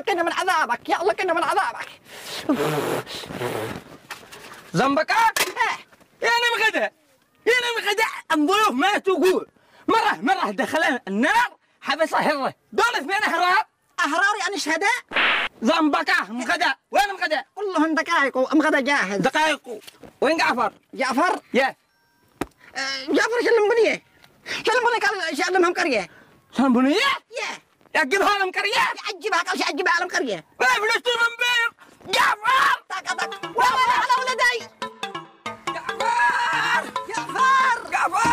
كنا من عذابك، يلا كنا من عذابك. زنبقة؟ يا نم غدا، يا نم غدا، الضيوف ما تقول. مرة دخل النار حبس هره، دول اثنين أحرار. أحرار يعني شهداء؟ زنبقة مغدا، وين مغدا؟ كلهم دقائق ومغدا جاهز. دقائق. وين جعفر؟ جعفر؟ يا جعفر شلم بنيه. شلم بنيه قال شلمهم قرية. شلم بنيه؟ يا يجيبها لهم قرية؟ يعجبها قال يعجبها لهم قرية. وين فلوس المنبير؟ جعفر! طق والله على ولدي. جعفر! جعفر! جعفر!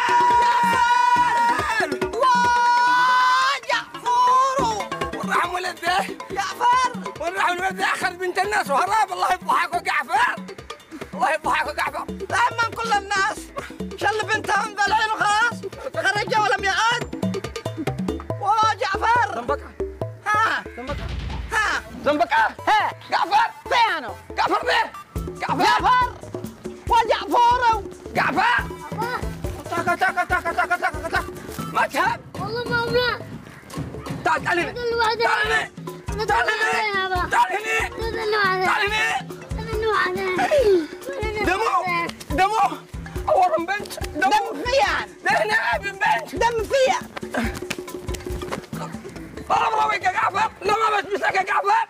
وين راح ولده؟ جعفر! وين راح ولده؟ أخذ بنت الناس وهرب. الله يفضحك جعفر! الله يفضحك جعفر! دائما كل الناس شل بنتهم بالعين وخلاص خرجوا ولم يعد. جعفر! زنبقة ها زنبقة ها جعفر! فينو جعفر ده! جعفر وجعفر جعفر! تك ما تهاب. والله ماما تعال هنا. تعال هنا. تعال هنا. تعال هنا. تعال هنا. دمو أورم بنت دم فيان ده هنا بنت دم فيا. رويك يا جعفر. لا ما بتمسك يا جعفر.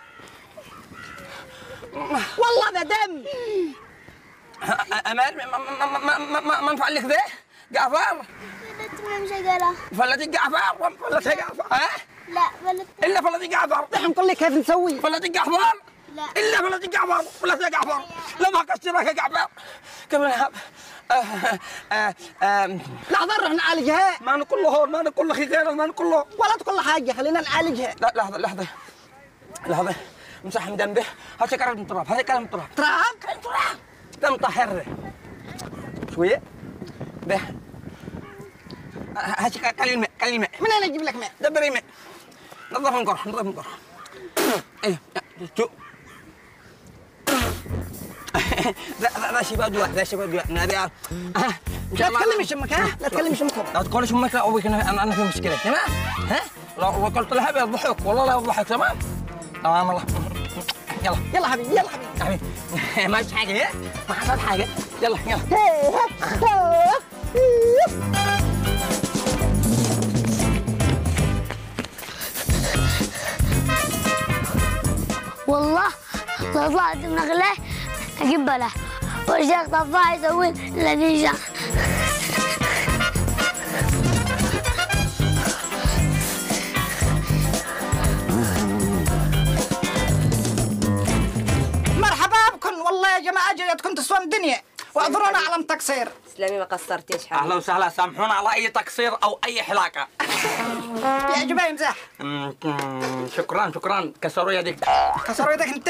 والله ده دم. أمان ما نفعل لك ذا جعفر. فلتي جعفر. فلتي جعفر. ها؟ لا فلت. إلا فلتي جعفر. نحن نقول لك كيف نسوي. فلتي جعفر. لا إلا فلتي جعفر. فلتي جعفر. لما كسرك يا جعفر. كم نهب. لحظة نروح نعالجها. ما نقول له هون، ما نقول له غير، ما نقول له ولا تقول له حاجة، خلينا نعالجها. لا. لحظة امسح من جنبه. هذا كلام تراب. هذا كلام تراب. تراب دم طهر شوية به. هذا كلمة من أين أجيب لك ماء؟ دبري ماء. نظف نقر. ايه شو ذا شباب دواء نبي لا تكلم شمك، ها؟ لا تكلم شمكم. لا تقول شمك. لا أبوك أنا في مشكلة تمام. ها لو قلت لها بيضحك والله لا يضحك. تمام الله. يلا حبيبي ما فيش حاجة. ما حصل حاجة. يلا والله لو طلعت من أغلاه أجيب بلا والشيخ طفاح يسوي الذي شاء. مرحبا بكم، والله يا جماعة جايتكم تسوى الدنيا واعذرونا على التقصير. تسلمي ما قصرتيش حبيبي. أهلا وسهلا. سامحونا على أي تقصير أو أي حلاقة. يا جماعة يمزح. شكرا. كسروا يدك. كسروا يدك أنت.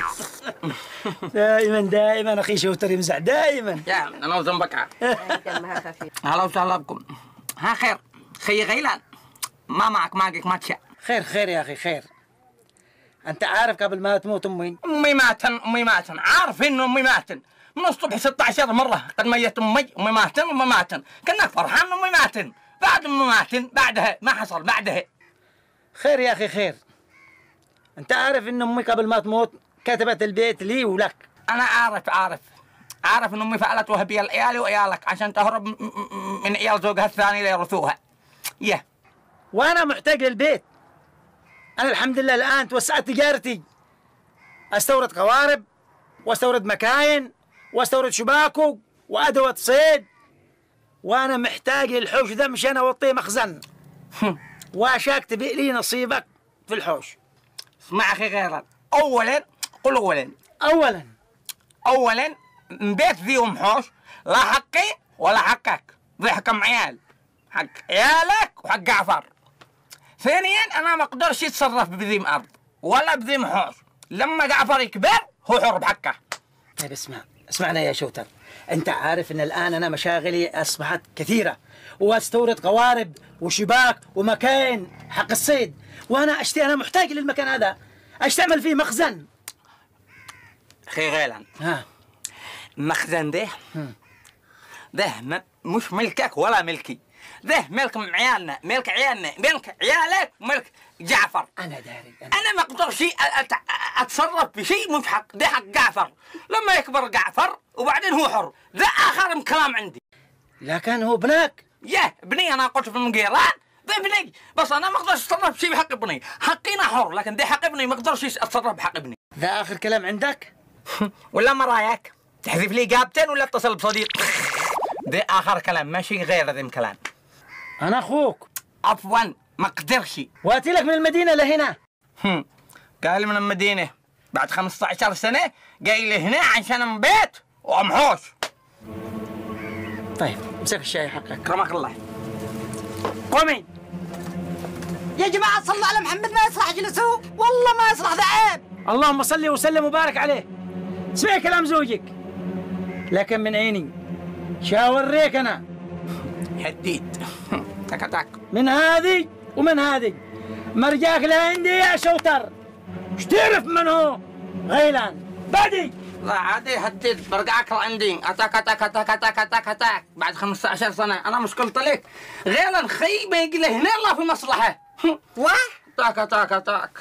دائما أخي شوتر يمزح دائما. يا أنا وزنبقة. دمها خفيف. أهلا وسهلا بكم. ها خير خي غيلان. ما معك ما تشاء. خير يا أخي خير. أنت عارف قبل ما تموت أمي أمي ماتن. عارف إنه أمي ماتن من الصبح 16 مرة. قد ميت أمي ماتن. كنا فرحان أمي ماتن. بعد أمي ماتن بعدها ما حصل بعدها. خير يا أخي خير. أنت عارف إن أمي قبل ما تموت كتبت البيت لي ولك. أنا عارف إن أمي فعلت وهبي لعيالي وعيالك عشان تهرب من عيال زوجها الثاني ليرثوها. وأنا محتاج للبيت. أنا الحمد لله الآن توسعت تجارتي. أستورد قوارب واستورد مكاين واستورد شباكو وأدوات صيد. وأنا محتاج للحوش ذا مشان أوطيه مخزن. واشاك تبيع لي نصيبك في الحوش. اسمع أخي غيرا. أولا بيت فيهم حوش لا حقي ولا حقك. ذي حكم عيال. حق عيالك وحق جعفر. ثانيا أنا ما أقدرش أتصرف بذيم أرض ولا بذيم حوش. لما جعفر يكبر هو حر بحقه. طيب اسمعنا يا شوتر. أنت عارف إن الآن أنا مشاغلي أصبحت كثيرة واستورد قوارب وشباك ومكاين حق الصيد. أنا محتاج للمكان هذا أشتعمل فيه مخزن. أخي غيلان. المخزن ده مش ملكك ولا ملكي. ذه ملك عيالنا، ملك عيالنا، ملك عيالك، وملك جعفر. انا داري انا ما اقدر شيء اتصرف بشيء مش حق، ده حق جعفر. لما يكبر جعفر وبعدين هو حر، ذا اخر كلام عندي. لكن هو ابنك. ياه ابني، انا قلت في المقيران ذا ابني، بس انا ما اقدرش اتصرف بشيء بحق ابني. حقي انا حر، لكن ده حق ابني ما اقدرش اتصرف بحق ابني. ذا اخر كلام عندك؟ ولا ما رايك؟ تحذف لي جابتين ولا اتصل بصديق؟ ده اخر كلام، ماشي غير ذي كلام. انا اخوك. عفوا ما اقدرش. واتي لك من المدينه لهنا. قال من المدينه بعد 15 سنه جاي لهنا عشان انبيت وامحوش. طيب امسك الشاي حقك. كرمك الله. قومي. يا جماعة صلوا على محمد، ما يصلح جلسوا، والله ما يصلح، ذا عيب. اللهم صل وسلم وبارك عليه. اسمعي كلام زوجك، لكن من عيني شاوريك انا. حديد. تك تك. من هذه ومن هذه مرجاك لعندي يا شوتر. ايش تعرف من هو؟ غيلان بدي. لا عادي حديد، برجعك عندي. اتاك اتاك اتاك اتاك اتاك اتاك بعد 15 سنه. انا مش قلت لك غير الخي ما يجي لهنا الا في مصلحه. واه اتاك اتاك اتاك.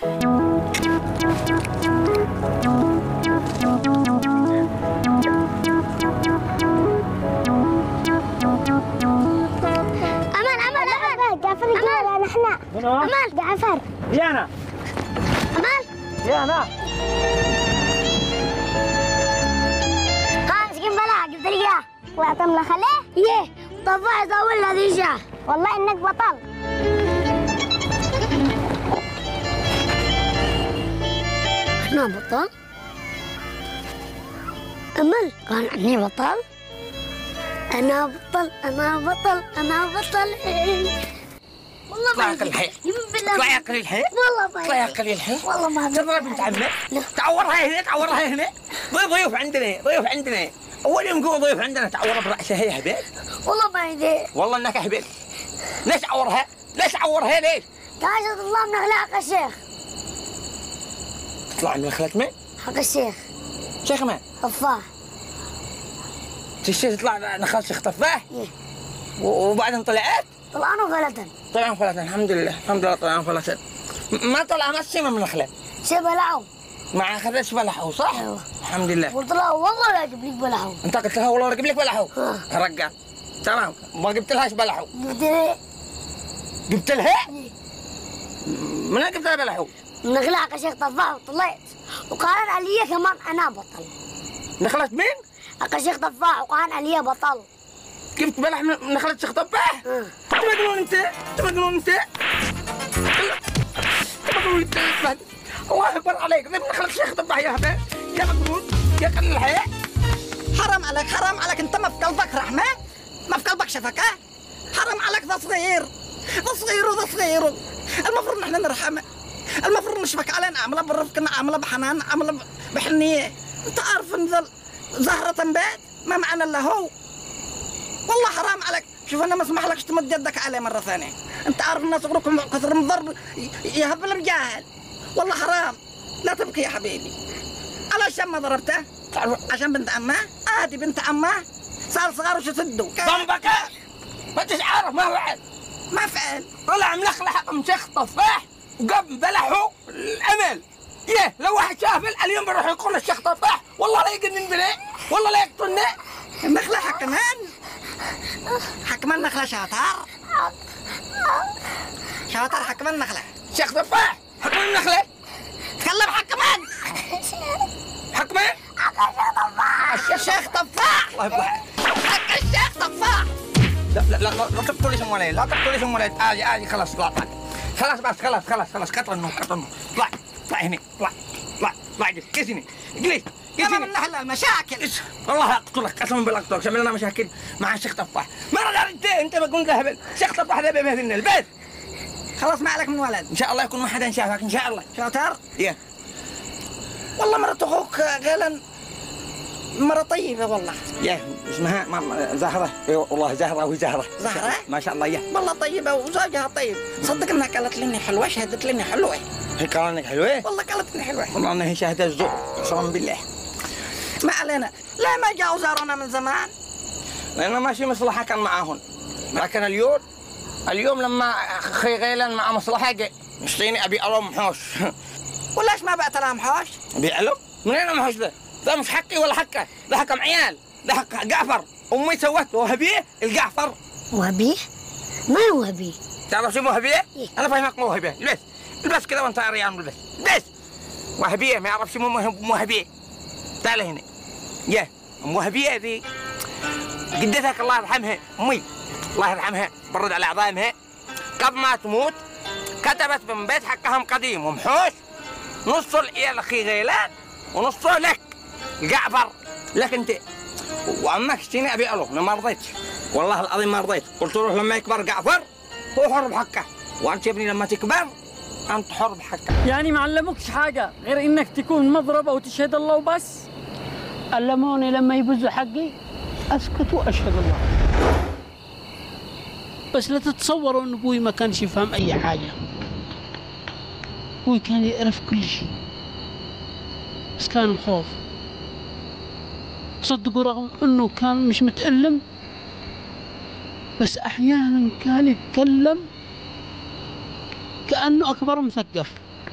جعفر يقول نحن. منو؟ أمال جعفر. ديانا. أمال. ديانا. ها مسكين بلا جبت لي إياه. طلعت ملخلة؟ يه طفح يطول هذه جاه. والله إنك بطل. أنا بطل؟ أمل كان عني بطل؟ أنا بطل أنا بطل أنا بطل. والله طلع يا الحي. طلع يا قليل الحي. والله ما طلع يا قليل الحي. والله ما تضرب بنت عمك. تعورها هنا، تعورها هنا. ضيوف عندنا، ضيوف عندنا. اول يوم قوم ضيوف عندنا تعورها براسها هي هبل. والله ما يدري. والله انك هبل. ليش تعورها؟ ليش تعورها ليش؟ تعال تطلع من اخلاق الشيخ. تطلع من خلت من؟ حق الشيخ. شيخ من؟ طفاح. تشتي تطلع نخل شيخ طفاح؟ إيه. وبعدين طلعت؟ طلعنا فلتن. طلعوا فلتن. الحمد لله الحمد لله طلعوا فلتن. ما طلع ما السيمه من الخلة. شي بلعوا. ما اخذتش بلحو صح؟ ايوه الحمد لله. قلت له والله لا اجيب لك بلعوا. انت قلت لها والله اجيب لك بلحو. ها. رجع تمام ما جبت لهاش بلحو. قلت لي جبت لها؟ من أين جبت لها بلحو؟ من اخلاق الشيخ طفاح وطلعت وقال علي كمان انا بطل. نخلت مين؟ اخ الشيخ طفاح وقال علي بطل. جبت بلح من نخلت شيخ طفاح؟ انت مجنون انت؟ انت مجنون انت؟ انت مجنون انت؟ الله اكبر عليك، ذي نخلت شيخ طفاح يا هبل، يا مجنون، يا قليل الحياة. حرام عليك حرام عليك، انت ما في قلبك رحمة؟ ما في قلبك شفقة؟ حرام عليك، ذا صغير ذا صغير وذا صغير. المفروض نحن نرحمه، المفروض نشفق عليه، نعمله بالرفق، نعمله بحنان، نعمله بحنية. انت عارف ان ذا زهرة تنبات ما معنى الا هو. والله حرام عليك، شوف انا ما اسمح لكش تمد يدك عليه مرة ثانية. انت عارف الناس صغركم كثر من ضرب يهبل الجاهل. والله حرام، لا تبكي يا حبيبي. علشان ما ضربته؟ عشان بنت عمه؟ هذه بنت عمه صار صغار وش سدوا. ضمبك ما انتش عارف ما فعل. ما فعل. طلع ملخلح من شيخ طفاح وقام بلحه الامل. يه لو واحد شاف اليوم بيروح يقول الشيخ طفاح والله لا يجنن بنا والله لا يقتلنا. النخلة حكمان حكمان نخلة شاطر شاطر حكمان نخلة. شيخ طفاح حكمان النخلة. تكلم حكمان حكمان الشيخ طفاح. الله يفضحك. حق الشيخ طفاح. لا تقتل اسم ولد، لا تقتل اسم ولد. آجي خلاص طلع خلاص بس خلاص كتر النوم طلع هنا طلع جلس هنا اجلس من نحل المشاكل. والله اقتلك قسما بالله اقتلك. شمل لنا مشاكل مع الشيخ طفاح. ما رجع انت ما كنت هبل. الشيخ طفاح ده بيبهدلنا البيت. خلاص ما عليك من ولد ان شاء الله يكون ما حدا شافك ان شاء الله. شاطر. يا والله مرة اخوك غيلا مرة طيبة والله. يا اسمها زهرة. والله زهرة وزهرة. زهرة؟ ما شاء الله. يا والله طيبة وزوجها طيب. صدق انها قالت لي حلوة، شهدت لي حلوة. هي قالت لك حلوة؟ والله قالت لي حلوة. والله انها شهدت الذوق قسما بالله. ما علينا. لا ما جاءوا زارونا من زمان. لأنه ماشي مصلحة كان معاهن. لكن اليوم لما اخي غيلان مع مصلحه مشتيني ابي الوم محوش. وليش ما بعت لها محوش؟ ابي الوم؟ منين المحوش ذا؟ ذا مش حقي ولا حقه، ذا حق عيال، ذا حق جعفر، امي سوت وهبيه الجعفر. وهبيه؟ ما هو وهبيه؟ تعرف شو وهبيه؟ إيه؟ انا فاهمك مو وهبيه، البس كذا وانت عريان البس وهبيه ما يعرف شو مو وهبيه. تعال هنا يا ام وهبيه ذي جدتك الله يرحمها، امي الله يرحمها برد على عظامها، قبل ما تموت كتبت من بيت حقهم قديم ومحوش نصه لعيال اخي غيلان ونصه لك جعفر، لك انت. وعمك اشتيني ابي الو، انا ما رضيت والله العظيم ما رضيت، قلت له لما يكبر جعفر هو حر بحقه، وانت يا ابني لما تكبر انت حر بحقك. يعني ما علموكش حاجه غير انك تكون مضرب او تشهد الله وبس؟ علموني لما يبزوا حقي اسكت واشهد الله. بس لا تتصوروا ان ابوي ما كانش يفهم اي حاجه، ابوي كان يعرف كل شيء، بس كان الخوف. صدقوا رغم انه كان مش متعلم بس احيانا كان يتكلم كانه اكبر مثقف.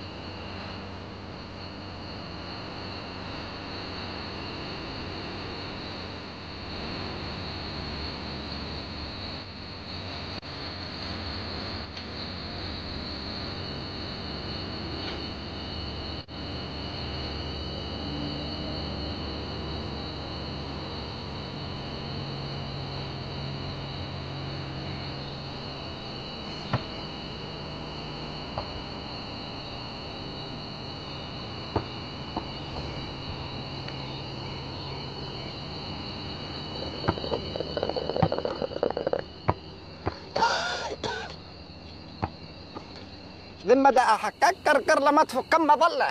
ذمة دا أحكك كركر لما تفك كم مظلة.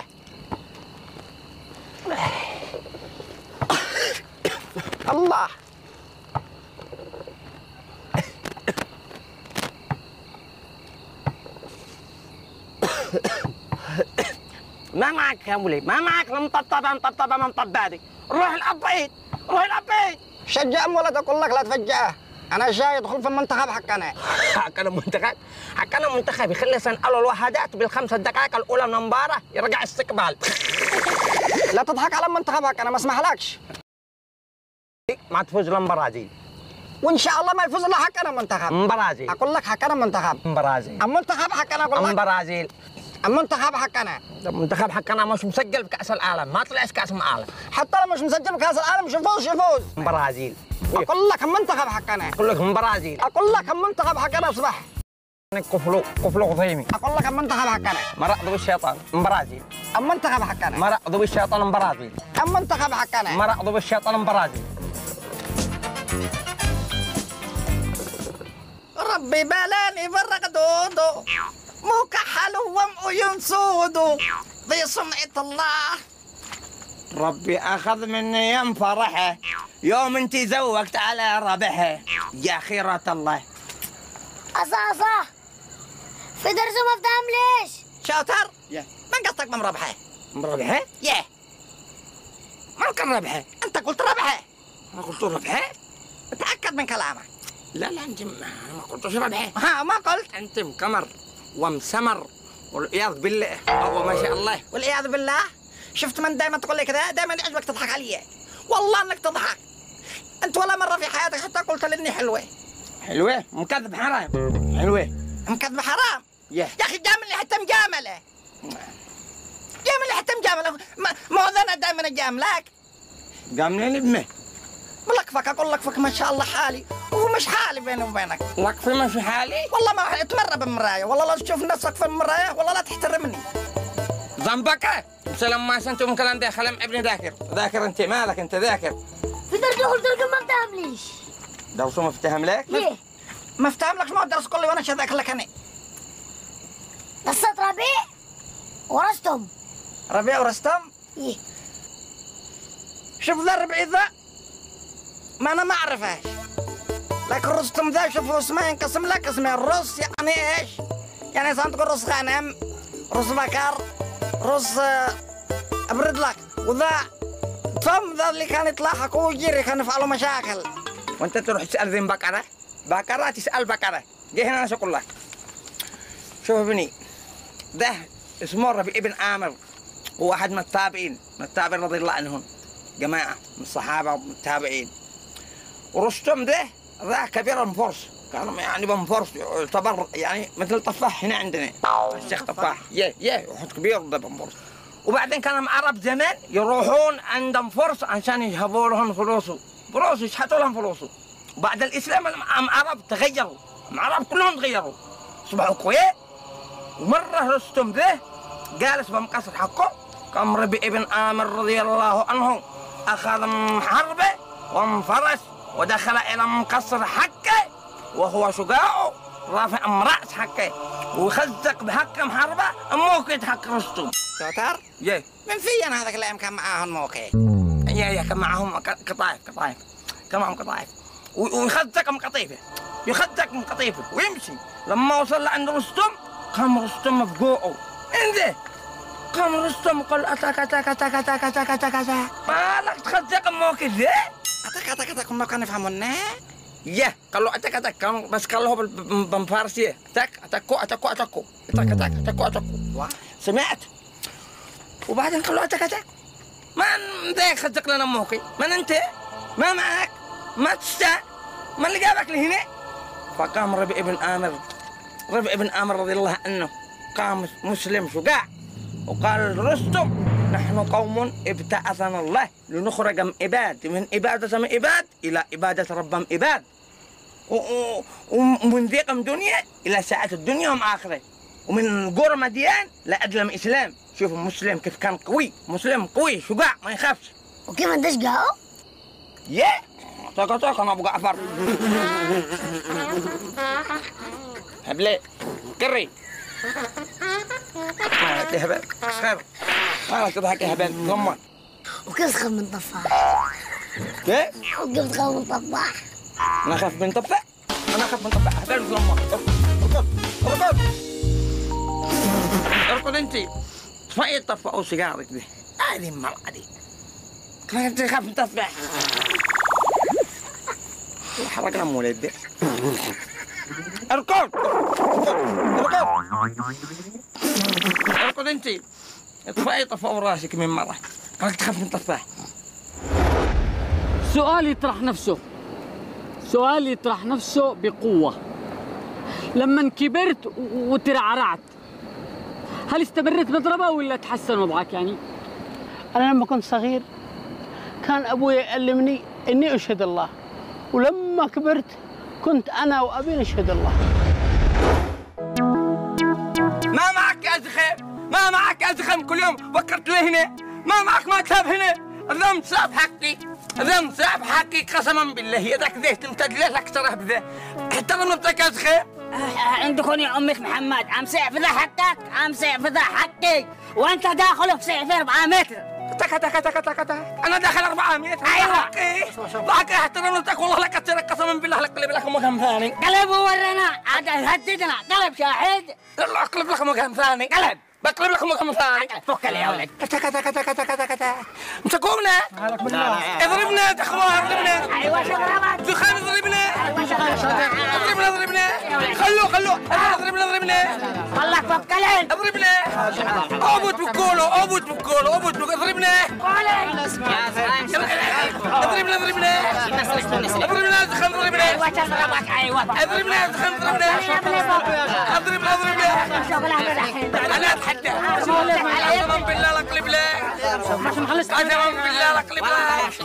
الله ما معك يا ولي، ما معك مطبطبة هذه، روح الأبعيد روح الأبعيد. شجع ولد أقول لك لا تفجعه، أنا جاي أدخل في المنتخب حقنا. حقنا منتخب يخلي سنقلوا الوحدات بالخمس دقائق الأولى من المباراة يرجع استقبال. لا تضحك على المنتخب حقنا ما اسمحلكش. ما تفوز للبرازيل. وإن شاء الله ما يفوز إلا حقنا منتخب. برازيل. أقول لك حقنا منتخب. برازيل. المنتخب حقنا أقول لك. برازيل. المنتخب حقنا. المنتخب حقنا مش مسجل بكأس العالم، ما طلعش كأس العالم. حتى لو مش مسجل بكأس العالم مش يفوز. برازيل. أقول لك المنتخب حقنا. أقول لك برازيل. أقول لك المنتخب حقنا أصبح. قفلوا غثيمي. أقول لك المنتخب حقنا. مرقدوا بالشيطان برازيل. المنتخب حقنا. مرقدوا بالشيطان برازيل. المنتخب حقنا. مرقدوا بالشيطان برازيل. ربي بلاني برق دودو مو كحل وعيون سودو ذي صنعة الله. ربي أخذ مني يوم فرحه يوم انت زوجت على ربحه يا خيرة الله. أصا في درس ما افتهم ليش؟ شاطر؟ يا من قصدك من ربحه؟ ربحه؟ يه من كان ربحه؟ أنت قلت ربحه. أنا قلت ربحه؟ تأكد من كلامك. لا أنت ما قلتش ربحه. ها ما قلت. أنت مكمر ومسمر والعياذ بالله أو ما شاء الله. والعياذ بالله. شفت من دائما تقول لي كذا دائما يعجبك تضحك علي. والله انك تضحك. انت ولا مره في حياتك حتى قلت لي اني حلوه. حلوه؟ مكذب حرام. حلوه. مكذب حرام. يا اخي جامل حتى مجامله. جامل حتى مجامله. ما هو انا دائما اجاملك. جاملين بمه. بلكفك اقول لك فك ما شاء الله حالي ومش حالي بيني وبينك. لك في مش حالي؟ والله ما تمر بالمرايه، والله لا تشوف نفسك في المرايه والله لا تحترمني. ذنبك؟ لما انتم ممكن عندي خلم ابني ذاكر انت مالك انت ذاكر. في درس قلت لكم ما افتهم ليش؟ درسه ما افتهم لك؟ ليه؟ ما افتهم لك ما درس كله وانا شذاك لك انا. قصة ربيع ورستم. ربيع ورستم؟ ايه شوف ذا الربيع ذا ما انا ما اعرفهاش، لكن رستم ذا شوف اسمه ينقسم لك اسمين. رص يعني ايش؟ يعني اذا تقول رص غنم، رص بكر، رص ابرد لك، وذا فم ذا اللي كان يتلاحقوا ويجري كان يفعلوا مشاكل. وانت تروح تسال ذنبك انا؟ بقرة تسأل بقرة. جه هنا أنا أقول لك. شوف ابني، ده اسمه ربيع بن عامر، هو واحد من التابعين رضي الله عنهم، جماعة من الصحابة والتابعين. ورستم ده كبير من فرس، كان يعني من فرس يعتبر يعني مثل طفاح هنا عندنا، الشيخ طفاح واحد كبير ده من فرس. وبعدين كان العرب زمان يروحون عند فرس عشان يهبوا لهم فلوس يشحتوا لهم فلوس. وبعد الإسلام العرب تغيروا، العرب كلهم تغيروا، أصبحوا قوياء. ومرة رستم ده جالس بمقصر حقه، قام ربيع بن عامر رضي الله عنه أخذ حربه وانفرس ودخل إلى مقصر حقه وهو شجاع رافع رأس حقه وخزق بحق حربه موكد حق رستم. شوتر؟ من في أنا هذاك الأيام كان معاهم موكد. كان معاهم قطايف كان معهم قطايف ويخزق من قطيفه ويمشي. لما وصل لعند رستم قام رستم مفجوعه. انزل قام رستم قال أتاك مالك تخزق موكد ذي؟ أتاك كنا كان يفهمونا؟ قالوا أتاك كان بس قالوا بالفارسية أتاكو سمعت. وبعدين قالوا أتاك من ذا خزق لنا موكد؟ من أنت؟ ما معك؟ ما تشتاء؟ من اللي جابك لهنا؟ فقام ربيع بن عامر رضي الله عنه، قام مسلم شجاع وقال رستم نحن قوم ابتعثنا الله لنخرج من عبادة عباد إلى عبادة رب عباد، ومن ضيق دنيا إلى ساعة الدنيا وآخرة، ومن قرى مديان لأدلم إسلام. شوفوا مسلم كيف كان قوي، مسلم قوي شجاع ما يخافش. وكيف انت شجاعه؟ طاقة أنا أبو جعفر. هبلي كري مالك يا هبل خير، مالك تضحك يا هبل ضمن. وكيف تخاف من طفاح؟ كيف؟ وكيف تخاف من طفاح؟ أنا أخاف من طفاح؟ هبل ضمن. اركض أنت طفئي الطفاح أو سيجارك دي، هذه المرأة دي كيف تخاف من طفاح؟ حركنا مولد دي. اركض انت اطفئي طفاء راسك من مرة، قالك تخاف من طفاح. سؤال يطرح نفسه بقوة. لما كبرت وترعرعت هل استمرت بضربة ولا تحسن وضعك يعني؟ أنا لما كنت صغير كان أبوي يعلمني إني أشهد الله، ولما كبرت كنت أنا وأبي نشهد الله. ما معك يا زخم كل يوم وكرت لي هنا، ما معك ما تاب هنا. الذم ساب حقي قسما بالله يدك ذي تمتد له اكثر بذا حتى لما بدك يا زخم. عندكم يا أمك محمد عم سيع في ذا حقك وأنت داخله في سيع في 4 متر. تك انا داخل 400. ايوه ضحك احترمتك والله لك اترك قسما بالله لقلب لك مكان ثاني. قلب ورنا عاد هددنا قلب شاهد. لا اقلب لك مكان ثاني. قلب بقلب لك مكان ثاني. فك لي يا ولد. مسكونا اضربنا يا اخوان اضربنا. ايوه شغلات دخان اضربنا. ايوه شغلات اضربنا خلوه اضربنا. والله فك لي اضربنا. ابوت بكولو اضربنا. اضربنا دخان اضربنا. ايوه شغلات ايوه اضربنا دخان اضربنا. انا اتحدى قسما بالله لقلب لك. قسما بالله لقلب لك.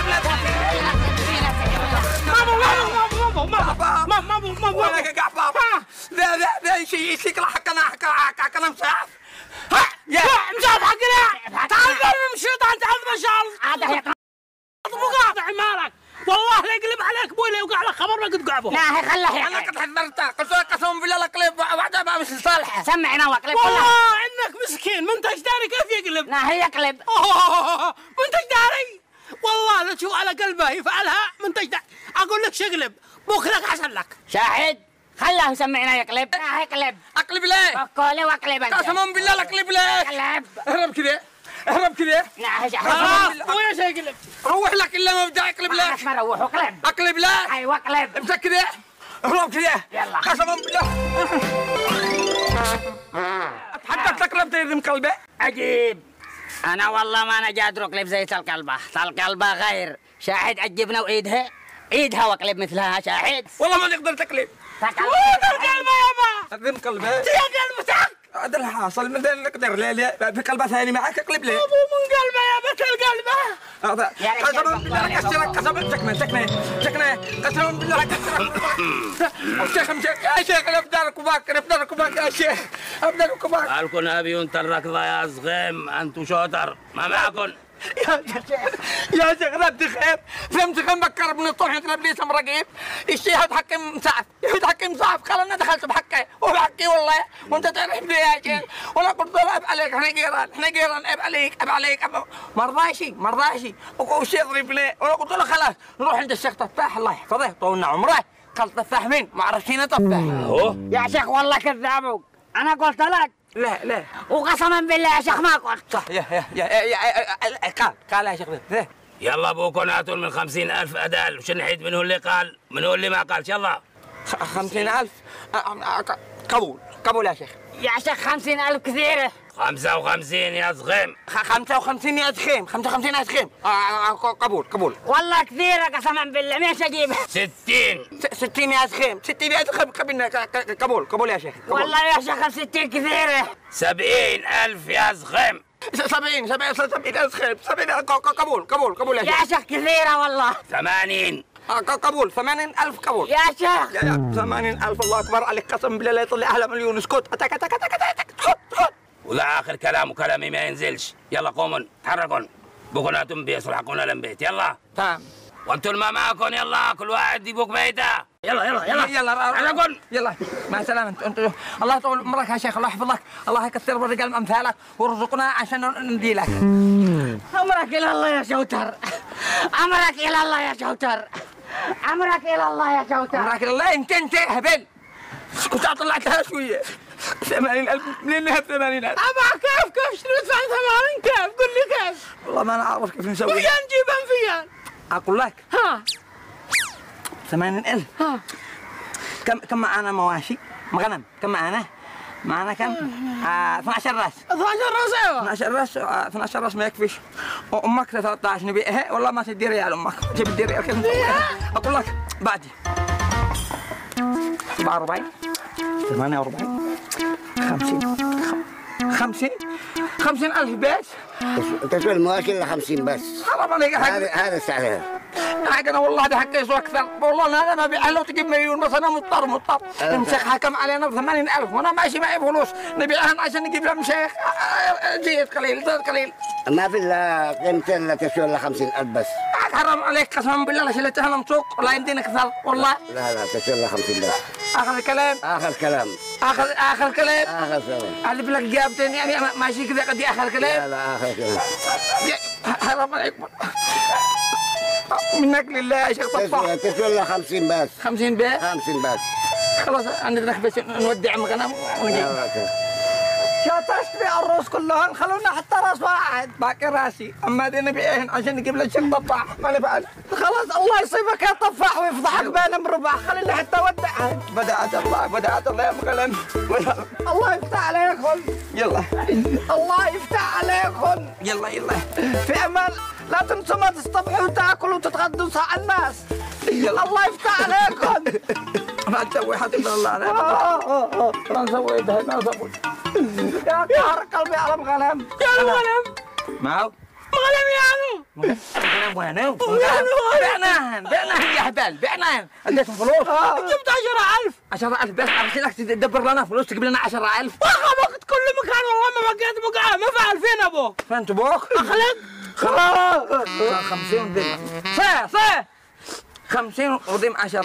ماما ولك قعباب. ذا شيء يسيك حقنا مساعد. يا مساعد حقنا. تعال نمشي تعال ما شاء الله. هذا مقاطع مالك والله لا يقلب عليك بولي وقع لك خبر ما قد قعبه. لا هي خلها انا قد حذرتك قلت لك قسما بالله لقلب بعدها بقى مش صالحه. سمعنا وقلب والله انك مسكين منتج داري كيف يقلب؟ لا هي قلب منتج داري والله لا تشوف على قلبه يفعلها منتج داري. اقول لك شقلب بكره احسن لك. شاهد خلاه يسمعنا يقلب. لا هي قلب اقلب ليه؟ فكولي واقلب انت قسما بالله لقلب ليه؟ قلب اهرب كذا. لا هي ويش يقلب؟ روح لك الا ما بدي اقلب لك. ما روح وقلب اقلب لك. ايوه قلب امسك كذا اهرب كذا يلا. قسما بالله اتحدث لك لبتي ذم قلبي. عجيب. انا والله ما انا جاي اترك لب زي الكلبه غير شاهد الجبنه وايدها واقلب مثلها شاهد. والله ما تقدر تقلب. الكلبه يابا. ذم قلبي. يا قلبك. هذا اللي حاصل من ذا نقدر لا في قلبه ثاني معك اقلب ليه؟ ابو من قلبه يا بك القلبه. هذا قسما بالله كسرك قسما سكنه قسما بالله كسرك. الشيخ يا شيخ انا بدارك وباك يا شيخ ابدالك وباك. مالكن ابي انت الركضه يا صغيم انتو شوتر ما معكن. يا شيخ لا بتخيب فهمت خم بكر من الطوح انت لابليس مرقيب الشيخ يتحكم مسعف قال انا دخلت بحكي وبحكي والله وانت تعرف لي يا شيخ ولا قلت له عيب عليك احنا جيران عيب عليك مرضاشي والشيخ يضرب لي ولا قلت له خلاص نروح عند الشيخ تفاح الله يحفظه طولنا عمره قال تفاح مين ما عرفت هنا تفاح. يا شيخ والله كذابك انا قلت لك. لا وقسما بالله يا شيخ ما قلت. صح قال يا شيخ يلا ابوكم هاتوا من 50,000 ادال وش نحيد منه اللي قال منه اللي ما قال يلا. 50,000 قبول يا شيخ. يا شيخ 50,000 كثيره. 55 يا صغيم. 55 يا زخيم 55 يا زخيم. قبول والله كثيره قسما بالله مش اجيبها. 60 يا زخيم 60 يا زخيم قبول يا شيخ. والله يا شيخ 60 كثيره. 70,000 يا صغيم. 70 يا زخيم 70 قبول يا شيخ. يا شيخ كثيره والله. 80 قبول 80,000 قبول. يا شيخ 80,000 الله اكبر عليك قسم بالله لا يطلع اهلا مليون اسكت اتك خد ولا اخر كلام وكلامي ما ينزلش. يلا قوموا تحركوا بكوناتم بيس والحقونا للبيت يلا. تمام. وانتم ما معكم يلا كل واحد يبوك بيته. يلا يلا مع السلامه انت الله يطول عمرك يا شيخ الله يحفظك الله يكثر بالرجال امثالك وارزقنا عشان ندي لك. امرك الى الله يا شوتر. امرك الى الله يا شوتر. امرك الى الله يا شوتر. امرك الى الله انت هبل. كنت طلعتها شويه 80,000 منين نهب 80,000؟ أبا كيف شنو ندفع 80 كيف؟ قل لي كيف؟ والله ما انا اعرف كيف نسوي. وين نجيبهم فيان؟ اقول لك ها 80,000 ها كم معانا مواشي؟ غنم كم معانا؟ معانا كم؟ 12 راس. 12 راس ايوه 12 راس 12 راس ما يكفيش. وامك 13 نبيعها والله ما تدي ريال امك جيب الدي ريال كيف نسويها؟ اقول لك بعدي 44 48 50,000 بس. تسوى المواشي الا 50 بس. حرام عليك هذا سعرها. حقنا والله ده حق يسوى اكثر والله انا ما ابيع لو تجيب مليون بس انا مضطر المشيخ حكم علينا ب 80,000 وانا ماشي معي فلوس نبيعها عشان نجيب لها مشيخ زيد قليل. ما في الا قيمتين الا تسوى الا 50,000 بس. حرام عليك قسما بالله لا شلتها انا مسوق ولا يمدينا اكثر والله. لا تسوى الا 50 بس. اخر كلام. اخر كلام. ألف لك جابتين يعني ماشي كذا قد اخر كلام. لا اخر كلام. حرام عليك منك لله يا شيخ طفاح. تسوى الا 50 بس. 50 بس؟ 50 بس. خلاص عندك بس نودع الغنم ونجي. شاتشت بي الروس كلهن خلونا حتى راس واحد باقي راسي اما دي نبيعهن عشان نجيب لك شيخ طفاح ما نفعل. خلاص الله يصيبك يا طفاح ويفضحك بين مربع خليني حتى اودعها. بدأت الله يا مغلم. الله يفتح عليكم. يلا الله يفتح عليكم. يلا في امان لا تنسوا ما تصطبحوا وتاكلوا وتتغدوا صاع الناس. الله يفتح عليكم. ما تسوي حد الا الله. انا نسوي ده ما نسوي. يا قهر قلبي على مغلم. يا الغنم معه مغلم يا الغنم وينه؟ بعناهن يا هبال بعناهن. اديتهم فلوس؟ جبت 10,000 بس عشان تدبر لنا فلوس تجيب لنا 10,000. وخبطت كل مكان والله ما بقيت بقعه ما فعل فين ابوك. فين ابوك؟ اخلق خلاص 50 ذي صح 50 وضم 10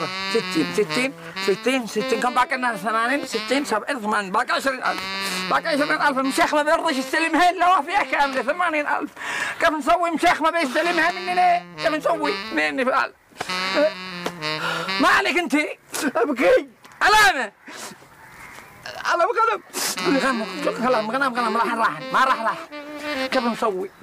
60 كم باقي لنا 80 60 70 80 باقي 20,000 مشيخ ما بيرضيش يستلمها الا وافيها كامله 80,000 كيف نسوي مشيخ ما بيستلمها مني ليه؟ كيف نسوي؟ منين نفعل؟ ما عليك انت ابكي علامه غنم راح كيف نسوي؟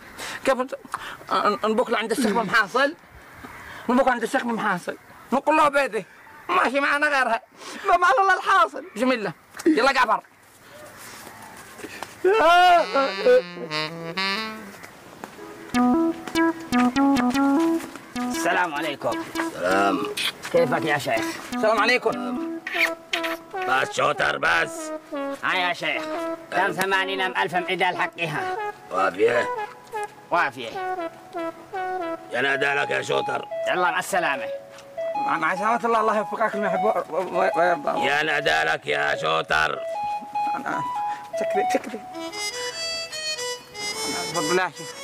نبوك عند الشيخ محاصل نقول له بيدي ماشي معنا غيرها. ما الله الحاصل. بسم الله. يلا جعفر. السلام عليكم. سلام. كيفك يا شيخ؟ السلام عليكم. بس شوتر بس. يا شيخ كم 80,000 مئدال حقها؟ وافية. وافية. ينادى لك يا شوتر. يلا مع السلامة. مع سلامة الله. الله يوفقك لما يحب ويرضى. ينادى لك يا شوتر. شكري. تفضل يا شيخ.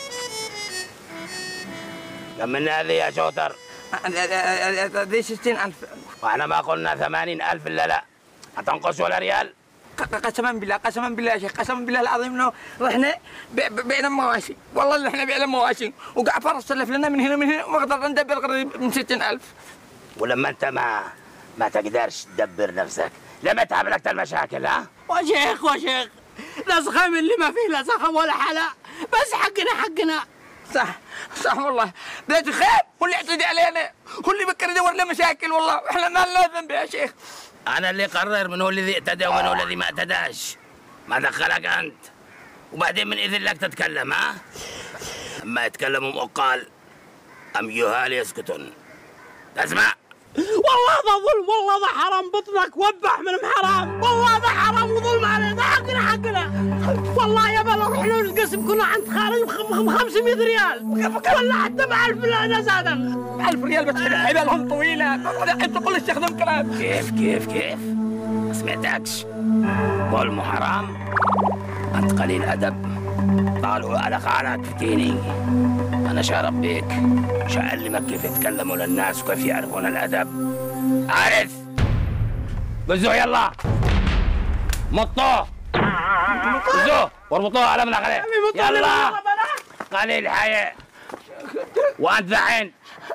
كم من هذه يا شوتر؟ دي 60,000. واحنا ما قلنا 80,000 الا لا. هتنقص ولا ريال؟ قسما بالله يا شيخ، قسما بالله العظيم انه رحنا بعنا مواشي، والله اللي احنا بعنا مواشي، وجعفر سلف لنا من هنا وما قدرنا ندبر قريب من 60,000. ولما انت ما تقدرش تدبر نفسك، لما تعملك المشاكل ها؟ وشيخ لا سخام اللي ما فيه لا سخم ولا حلا، بس حقنا. صح والله. بدأت خيب هو اللي اعتدي علينا، هو اللي بكر يدور لنا مشاكل، والله احنا ما لنا ذنب يا شيخ. انا اللي قرر من هو الذي اعتدى ومن هو الذي ما اعتداش. ما دخلك انت. وبعدين من اذن لك تتكلم ها؟ اما يتكلموا مقال ام يهال يسكتون. تسمع؟ والله ده ظلم، والله ده حرام، بطنك وبح من حرام، والله ده حرام وظلم علينا، حقنا. والله يا بلا نروح نقسم كنا عند خالد 500 ريال ولا حتى ب 1000 لا زادا. 1000 ريال بس حبالهم طويله. انت كل استخدم كلام. كيف؟ ما سمعتكش. ظلم حرام. انت قليل ادب. طالعوا على خالك فتيني. انا شارب بيك، شأعلمك كيف يتكلموا للناس وكيف يعرفون الادب. عارف؟ بزوه يلا. مطوه. بزوه واربطوه على مناخيره. يلا. قليل حياء. وانت ذحين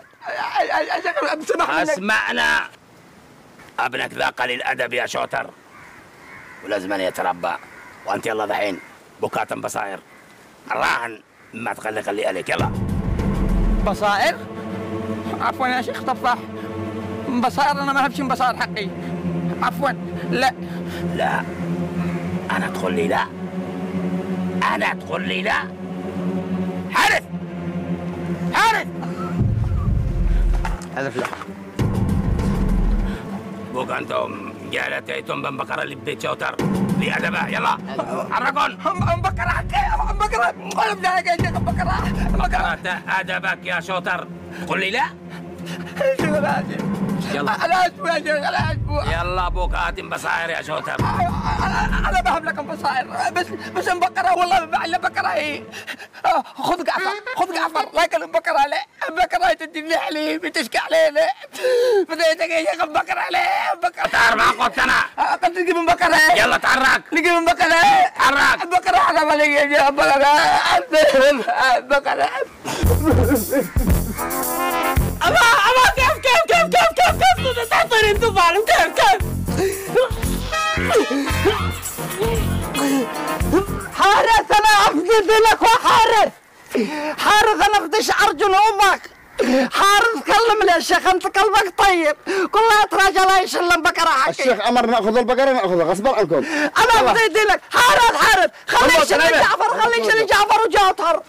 اسمعنا. ابنك ذا قليل ادب يا شوتر، ولازم أن يتربى. وانت يلا ذحين بكات بصائر. الراهن ما تخلي عليك. يلا. بصائر؟ عفوا يا شيخ طفاح. بصائر انا ما احبش بصائر حقي. عفوا. لا انا تقول لي لا. حارث لا. بوك انتم جالتيتم بنبقرة اللي ببيت شوتر لأدبه. يلا حركون. بكره ولا بدايق يا شيخ. بقرة أدبك يا شوتر. قل لي لا. يلا. انا اسبوع يا شيخ، انا اسبوع. يلا بوك آتم بصائر يا شوتر. انا بهب لكم بصائر بس بقره والله ما الا بقره هي. خذ جعفر لكن بقره لا. بقره تدي حليب تشكي علينا. بديتك يا شيخ بقره لا. بقره تعال مع قلت انا. قد نجيب من بقره. يلا تحرك. نجيب من بقره. تحرك. بقره حرام عليك يا شيخ. بقره أما كيف تعطيني انت ظالم. كيف حارث انا افقد لك. حارث انا افتش ارجل امك. حارث كلم لي يا شيخ، انت قلبك طيب. كلها تراجع لا يشلم بقره حقي. الشيخ امر ناخذ البقره ناخذها غصبا عنكم. انا افقد لك. حارث خلي يشيل جعفر وجعفر.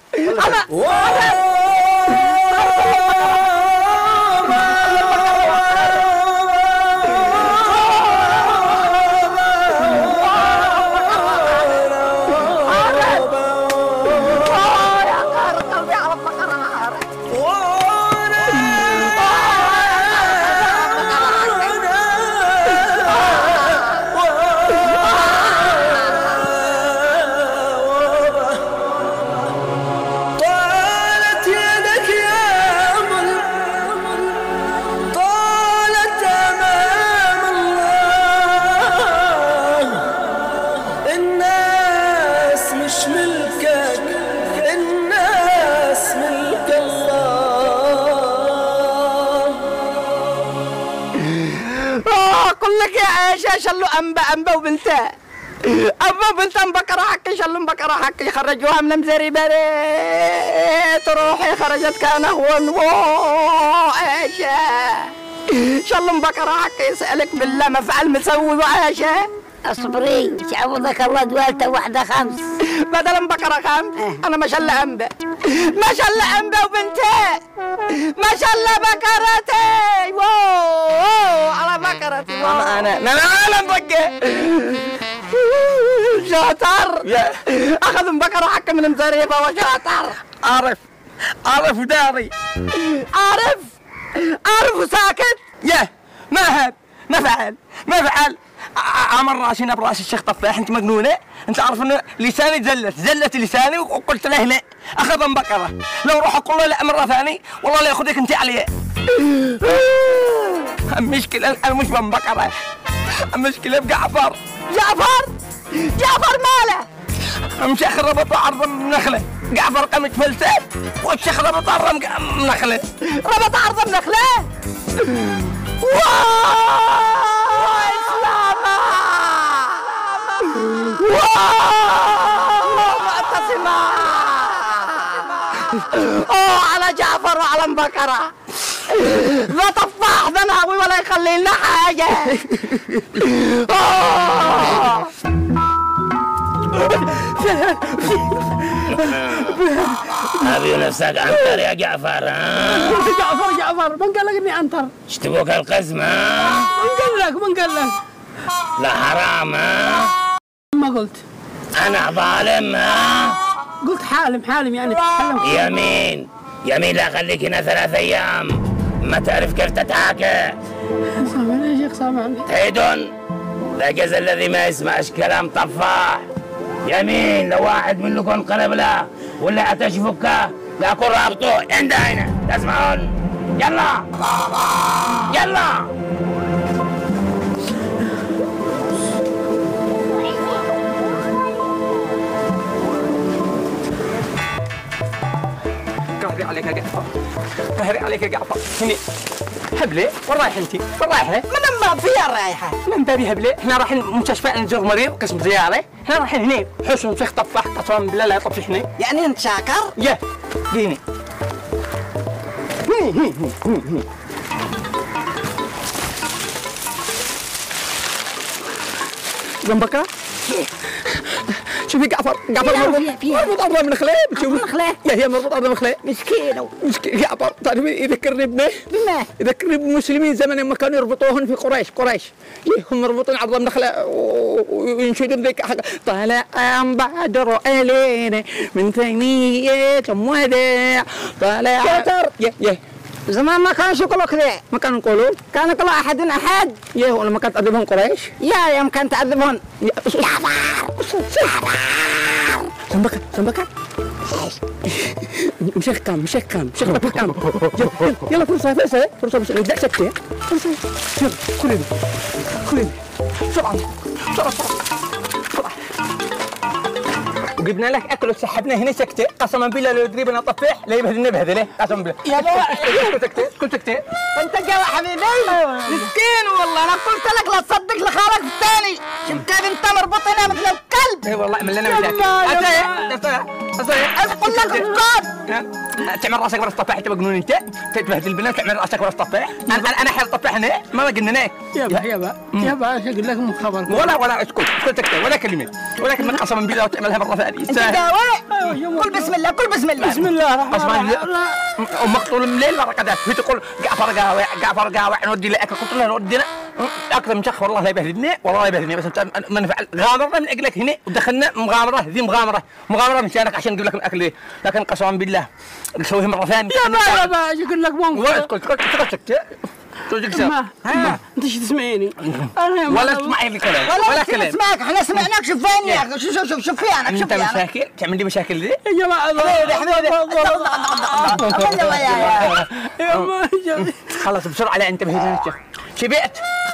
شلوا أنبا وبنتها. بقرة حقي شلوا بقرة حقي خرجوها من مزري بريت روحي خرجت كان هون. ايش شلم بكره حق يسألك بالله مفعل مسوي وعاشه. اصبري يعوضك الله دوالته واحدة 5. بدل بكره 5 انا ما شاء الله انبه، ما شاء الله انبه وبنتي، ما شاء الله بكرتي. واو على بكرتي. انا مبكي شاطر. اخذ بكره حق من مزريبه وشاطر. عارف وداري، عارف وساكت. ما فعل عمر راسي براس الشيخ طفاح. انت مجنونه؟ انت عارف انه لساني زلت لساني وقلت له لا. اخذ بكره. لو روح اقول له لا مره ثانيه والله لا ياخذك انت عليه. المشكله مش بكره، المشكله بجعفر. جعفر ماله؟ الشيخ ربط عرض نخله. جعفر قام تفلسف والشيخ ربط عرض نخله. ربط عرض نخله. معتصمة. على جعفر وعلى بكرة. لا طفاح ذنهوي ولا يخلي لنا حاجة. ابي نفسك عنتر يا جعفر. جعفر من قال لك اني عنتر؟ اشتبوك القسم. من قال لك؟ لا حرام. ما قلت انا ظالم. قلت حالم يعني تتكلم. يمين لا خليك هنا 3 ايام. ما تعرف كيف تتحاكى. سامعني يا شيخ سامعني. عيدون ذاك الذي ما يسمعش كلام طفاح. يمين لو واحد منكم انقلب له ولا اتش فكه لا اكون رابطه عند هنا. تسمعون؟ يلا قهري عليك يا جعفر. هني هبلي وين رايح انت؟ وين رايحه؟ من ما فيها رايحة. من بابي هبلي. احنا رايحين مستشفى نزور مريض قسم زياره. احنا رايحين هنا حسن شيخ طفاح قسما بالله لا يطفي هنا. يعني انت شاكر؟ ديني هني جنبك. شوفي جعفر مربوط أرض من خليه. شوفي هي مربوط أرض من خليه. مسكين جعفر. تعرفي يذكرني بما يذكرني بمسلمين زمان لما كانوا يربطوهن في قريش. هم مربوطين عرض من خليه وينشدون ذيك حاجه طلع بدر علينا من ثنية وداع طلع شاطر. زمان ما كانوا يقولوا كذا. ما كانوا يقولوا؟ كانوا يقولوا أحد. ولا ما كانت تأذبهم قريش؟ يوم كانت تأذبهم. سنبكر مشيخ كام يلا فرصة نبدأ سكتة. يلا كل بسرعة وجبنا لك اكل وسحبنا هنا سكتة. قسما بالله لو يدري بنا طفيح لا يبهدلنا بهدله. قسما بالله يا بابا كل سكتة. انت جوا حبيبي مسكين والله. انا قلت لك لا تصدق لخالك الثاني. شوف كيف انت مربوط هنا مثل الكلب. اي والله عمل لنا مشاكل. اقول لك القاد تعمل راسك براس طفاح. انت مجنون انت تبهدل البنات تعمل راسك براس طفاح. انا حيل طفاح هنا ما قلناك. يابا اقول لك من خبر ولا اسكت ولا كلمه ولكن قسما بالله تعملها مره ثانيه. انت داوي. قل بسم الله بسم الله الرحمن ومقتول من الليل بركات. في تقول جعفر قاوع نودي لك. قلت له نودينا اكثر من شخص والله لا يبهدلني بس ما نفعل. غامرنا من اجلك هنا ودخلنا مغامره. ذي مغامره مشانك عشان نجيب لك الاكل. لكن قسما بالله نسويها مره ثانيه. يابا اقول لك انت شو تسمعيني؟ ولا تسمعي لي كلام ولا كلام. اسمعك احنا سمعناك. شوف فيني يا اخي. شوف فينك. انت مشاكل تعمل لي مشاكل ذي يا جماعه حبيبي خلاص بسرعه. لا انت بهدلنا الشيخ. شبعت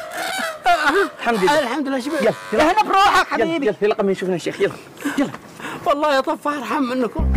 الحمد لله شبعت. يلا هنا بروحك حبيبي. يلا قم نشوفنا الشيخ. يلا والله يا طفاح ارحم منكم.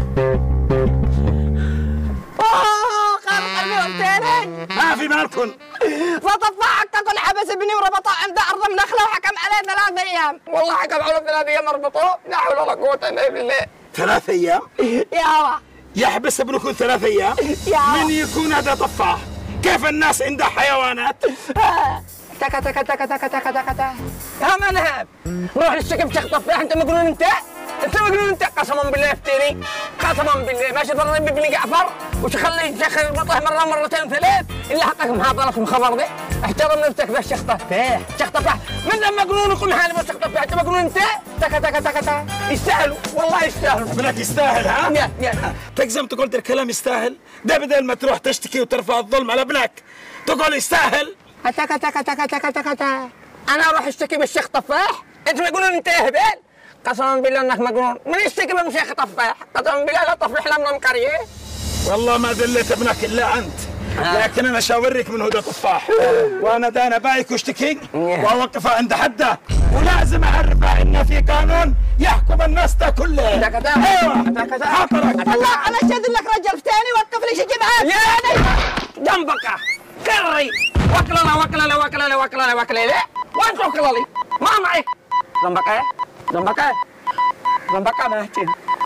ما في مالكم. فطفاحك تقول حبس ابني وربطه عند ارض منخله وحكم عليه 3 ايام. والله حكم عليه 3 ايام اربطوه. لا حول ولا قوه الا بالله. 3 ايام يا يحبس ابنكم 3 ايام. من يكون هذا طفاح؟ كيف الناس عندها حيوانات؟ تكا تكا تكا تكا تكا تكا تكا يا منهب روح للشكل شيخ طفاح. انت مجنون انت؟ انت مجنون انت؟ قسما بالله افتري، قسما بالله ماشي تضرب بابن جعفر وش خلي الشيخ بطه مره مرتين ثلاث اللي حقك محاضره في الخبر ده. احترم نفسك ذا الشيخ طفاح. شيخ طفاح من لما مجنون يكون حالي بالشيخ طفاح. انت مجنون انت؟ تكا تكا تكا تكا يستاهلوا والله يستاهلوا. ابنك يستاهل ها؟ تجزم تقول الكلام يستاهل؟ ده بدل ما تروح تشتكي وترفع الظلم على ابنك تقول يستاهل؟ تكا تكا تكا تكا تكا تكا انا اروح اشتكي بالشيخ طفاح؟ انت مجنون انت يا هبل؟ قسما بالله انك مجنون. من يشتكي من شيخ طفاح؟ قسما بالله لا طفح لنا مكريه. والله ما دليت ابنك الا انت، لكن انا شاورك من هدى طفاح، وانا دانا بايك واشتكي واوقفها عند حده، ولازم اعرفها ان في قانون يحكم الناس ده كلها. ايوه خاطرك. الله انا اشهد لك رجل ثاني وقف لي شي معاك ثاني جنبك كري وكلنا وكلنا وكلنا وكلنا وكلنا وين توكل لي؟ ما معي جنبك ايه؟ جنبك ايه؟ جنبك ما هتين.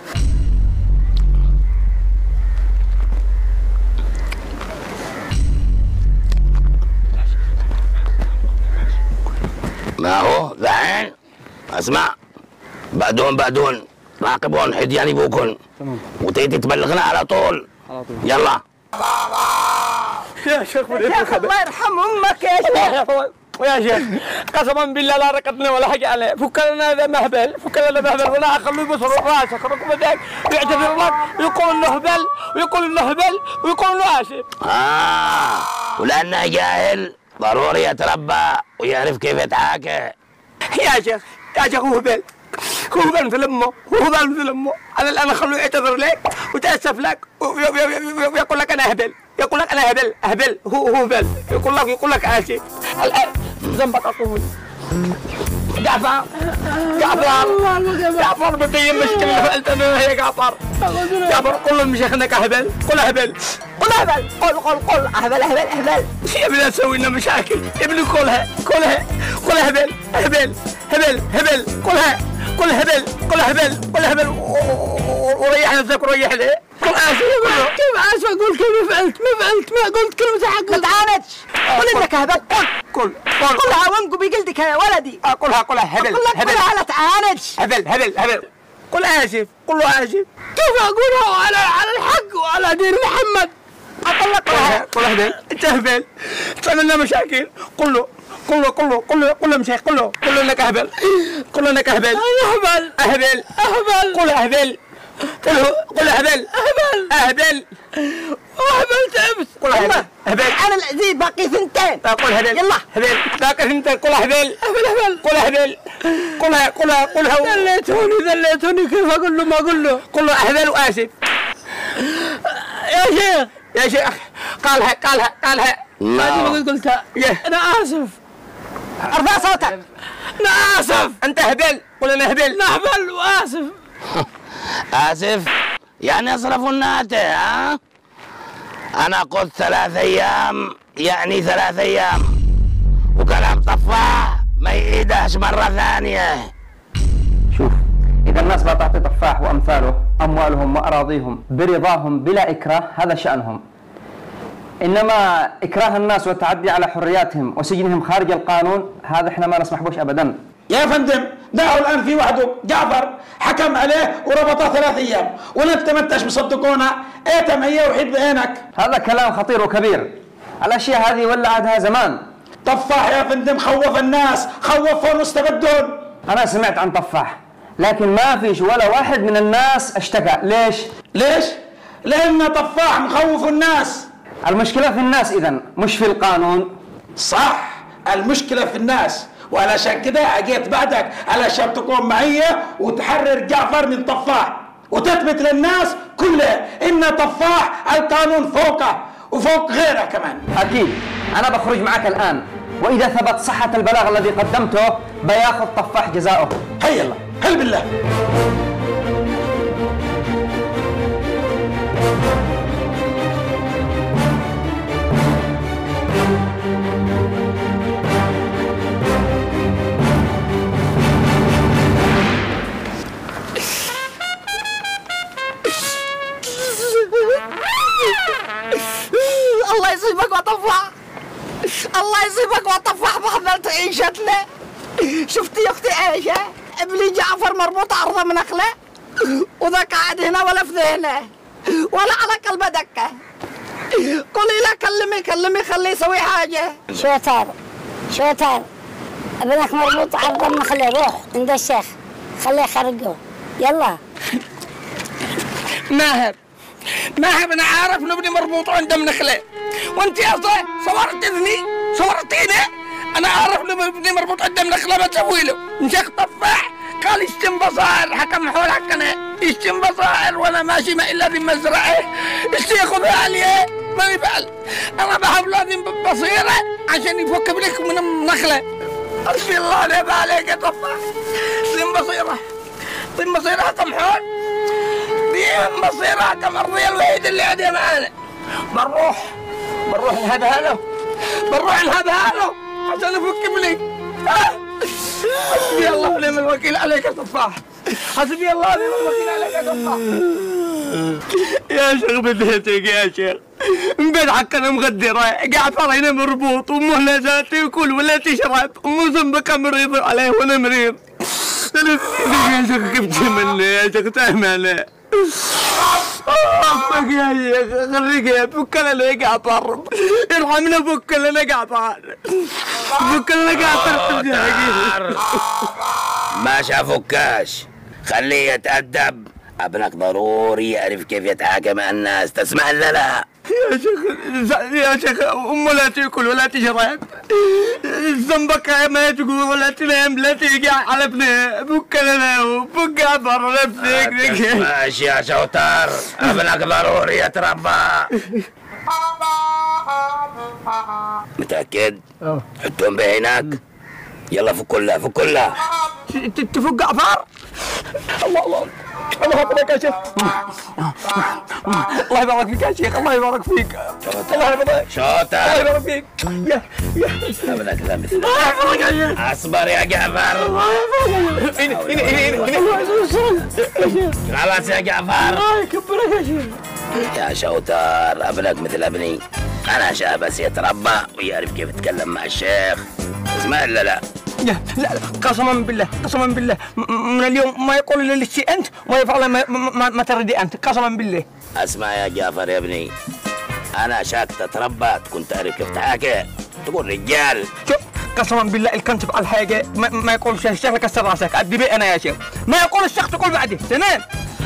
ما هو ذعين اسمع، بعدون راقبون حديان يبوكن وتيجي تبلغنا على طول. يلا يا شيخ الله يرحم امك يا شيخ. يا شيخ قسما بالله لا رقدنا ولا حاجه عليه. فك لنا هذا مهبل، فك لنا مهبل ولا خلوه يبصر راسك ركب ذاك يعتذر لك ويقول انه هبل ويقول انه هبل ويقول انه اسف. ولانه جاهل ضروري يتربى ويعرف كيف يتعاكى. يا شيخ هو هبل، هو هبل مثل امه، هو هبل مثل امه. انا الان اخلوه يعتذر لك ويتاسف لك ويقول لك انا هبل، يقول لك انا هبل هو هبل، يقول لك اسف. الان ذنبك اقول جعفر بقي مشكلة اللي فعلت انا هي جعفر قل لهم شيخنا هبل، قل هبل قل هبل يا ابني اسوي لنا مشاكل يا ابني. قلها هبل قل هبل وريح نفسك وريح لي. قل اسف كيف اسف اقول كيف ما فعلت ما قلت كلمة حق. ما تعاندش قل انك هبل. قلها وانقو بجلدك يا ولدي. قلها هبل قلها لا تعاندش. هبل قل اسف، قل له اسف. كيف اقولها على الحق وعلى دين محمد؟ قل هبل انت هبل تعمل لنا مشاكل. قل له مشايخ قل له انك هبل. قل له انك هبل. اهبل قل هبل. قل هبل تعبت. قل هبل. انا العزيز باقي ثنتين. قل هبل. يلا هبل باقي ثنتين. قل هبل. قل هبل. قلها ذليتوني كيف اقول له ما اقول له؟ قل له اهبل واسف. يا شيخ قالها ما قلتها. انا اسف. ارفع صوتك. انا اسف. انت هبل. قل انا هبل. نهبل واسف. اسف يعني اصرفوا الناتج ها؟ انا قلت 3 ايام يعني 3 ايام، وكلام طفاح ما يعيدهش مرة ثانية. شوف، إذا الناس بقى تعطي طفاح وأمثاله أموالهم وأراضيهم برضاهم بلا إكراه هذا شأنهم، إنما إكراه الناس والتعدي على حرياتهم وسجنهم خارج القانون هذا إحنا ما نسمح بوش أبدا. يا فندم دعوا الان في وحده جعفر حكم عليه وربطه 3 ايام، وانت ما انتش مصدقونا ايتم هي وحيد بعينك. هذا كلام خطير وكبير، الأشياء هذه ولعتها زمان. طفاح يا فندم خوف الناس، خوفهم واستبدهم. أنا سمعت عن طفاح لكن ما فيش ولا واحد من الناس اشتكى. ليش؟ لأن طفاح مخوف الناس. المشكلة في الناس إذن مش في القانون. صح، المشكلة في الناس، وعلشان كده اجيت بعدك علشان تقوم معي وتحرر جعفر من طفاح وتثبت للناس كلها ان طفاح القانون فوقه وفوق غيره كمان. أكيد أنا بخرج معك الآن، وإذا ثبت صحة البلاغ الذي قدمته بياخذ طفاح جزاؤه. هيا الله هل بالله. الله يصيبك وطفاح. عيشتنا. شفتي يا اختي عايشه ابلي جعفر مربوط عرضه من نخله وذاك قاعد هنا ولا في ذهنه ولا على قلبه دكه. قولي له كلمي خليه يسوي حاجه. شوتر ابنك مربوط عرضه من نخله، روح عند الشيخ خليه يخرجه يلا. ماهر انا عارف ان ابني مربوط عنده منخله، وانت اصلا صورتيني. انا عارف ان ابني مربوط عنده منخله، ما تسوي له. شيخ طفاح قال يشتم بصائر، حكم حول حقنا يشتم بصائر وانا ماشي ما الا ذي مزرعه. الشيخ ذا ما يفعل. انا بحب لازم بصيره عشان يفك بلك من النخله. حسبي الله عليك يا طفاح. ذي بصيره حكم حول، ذي بصيره حكم الرضيه الوحيد اللي عندي معانا. بنروح نهبها له عشان يفك بلي. حسبي الله ونعم الوكيل عليك يا طفاح. حسبي الله ونعم الوكيل عليك يا طفاح. يا شيخ بديتك يا شيخ، من حق انا مغدره. جعفر هنا مربوط وامه لا تاكل ولا تشرب، امه ذنبك مريض عليه وانا مريض. يا شيخ كيف تمنى يا شيخ تهمنا. افك يا شيخ خليك فك لنا يا جعفر، ارحمنا فك لنا يا جعفر، فك لنا يا جعفر. ما شافكاش، خليه يتأدب. ابنك ضروري يعرف كيف يتحاكم مع الناس، تسمع ولا لا؟ يا شيخ امه لا تاكل ولا تشرب، ذنبك ما تقول ولا تنام لا تيجي على ابنه. فك لنا وفك جعفر نفسك. ماشي يا شوتر، ابنك ضروري يتربى. متأكد؟ حطهم هناك. يلا فك كلها. تفك جعفر؟ الله يبارك يا شيخ. الله يبارك فيك يا شيخ، الله يبارك فيك. الله يبارك شوتر، الله يبارك فيك. يا ابنك لا مثل. اصبر يا جعفر. خلاص يا جعفر. الله يكبرك يا شيخ. يا شوتر ابنك مثل ابني، انا شاب بس يتربى ويعرف كيف يتكلم مع الشيخ. اسمع لا لا قسما بالله من اليوم ما يقول لي الشيء انت ويفعل ما تريدي انت، قسما بالله. اسمع يا جعفر يا ابني، انا شاك تتربى تكون تعرف كيف تحاكي، تكون رجال. شوف قسما بالله اللي كنت تفعل حاجه ما يقول الشيخ كسر راسك. ادبي انا يا شيخ، ما يقول الشيخ تقول بعدي. تمام.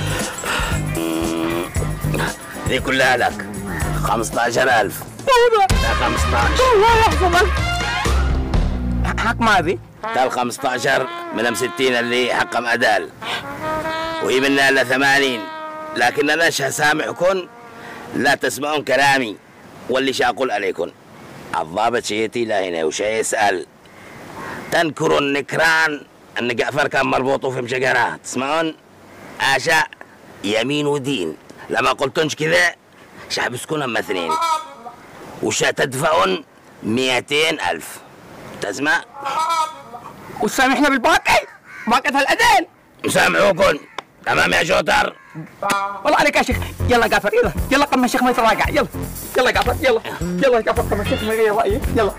دي كلها لك 15,000. 15 الله يحفظك. حق ماذي؟ تال 15 من 60 اللي حق أدال، وهي منها إلا 80. لكن أنا سامعكم لا تسمعون كلامي واللي شاقول عليكم. الضابط شيتي لا هنا وشي يسأل، تنكروا النكران أن جعفر كان مربوط في مشجرات. تسمعون؟ أشاء يمين ودين. لما قلتونش كذا شحبسكون أما 2 وشا تدفعون 200,000. تسمع؟ وسامحنا بالباقي، باقي هالأذان. مسامحوكم. تمام يا شوتر؟ والله عليك يا شيخ. يلا جعفر يلا قم الشيخ ما يتراجع. يلا جعفر يلا جعفر قم الشيخ ما يغير رأيه. يلا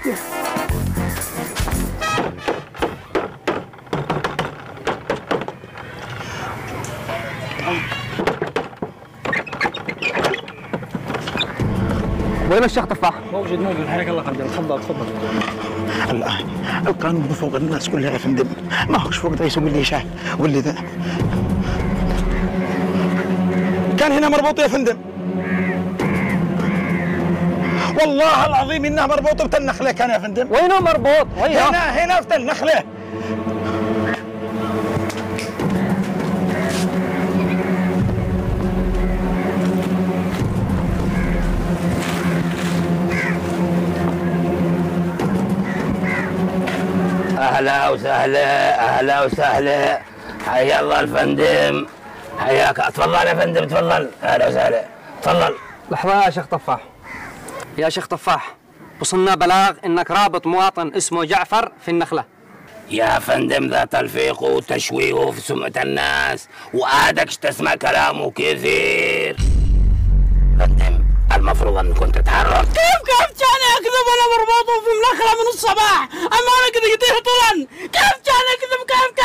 وين الشيخ طفاح؟ موجود حياك الله قدر. تفضل. الآن القانون فوق الناس كلها يا فندم، ما هوش فوق رئيس واللي شاه واللي ذا. كان هنا مربوط يا فندم، والله العظيم انه مربوط بتل نخله. كان يا فندم. وينه مربوط؟ هنا بتل نخله. اهلا وسهلا. حيا الله الفندم، حياك. تفضل يا فندم تفضل. اهلا وسهلا تفضل. لحظة يا شيخ طفاح، وصلنا بلاغ انك رابط مواطن اسمه جعفر في النخلة. يا فندم ذا تلفيقه وتشويهه في سمعة الناس، وآدكش تسمع كلامه كثير. فندم المفروض انكم تتحرك. كيف كان اكذب كذب انا مربوط في منخله من الصباح، اما انا كذا يطيح طلن. كيف كان اكذب؟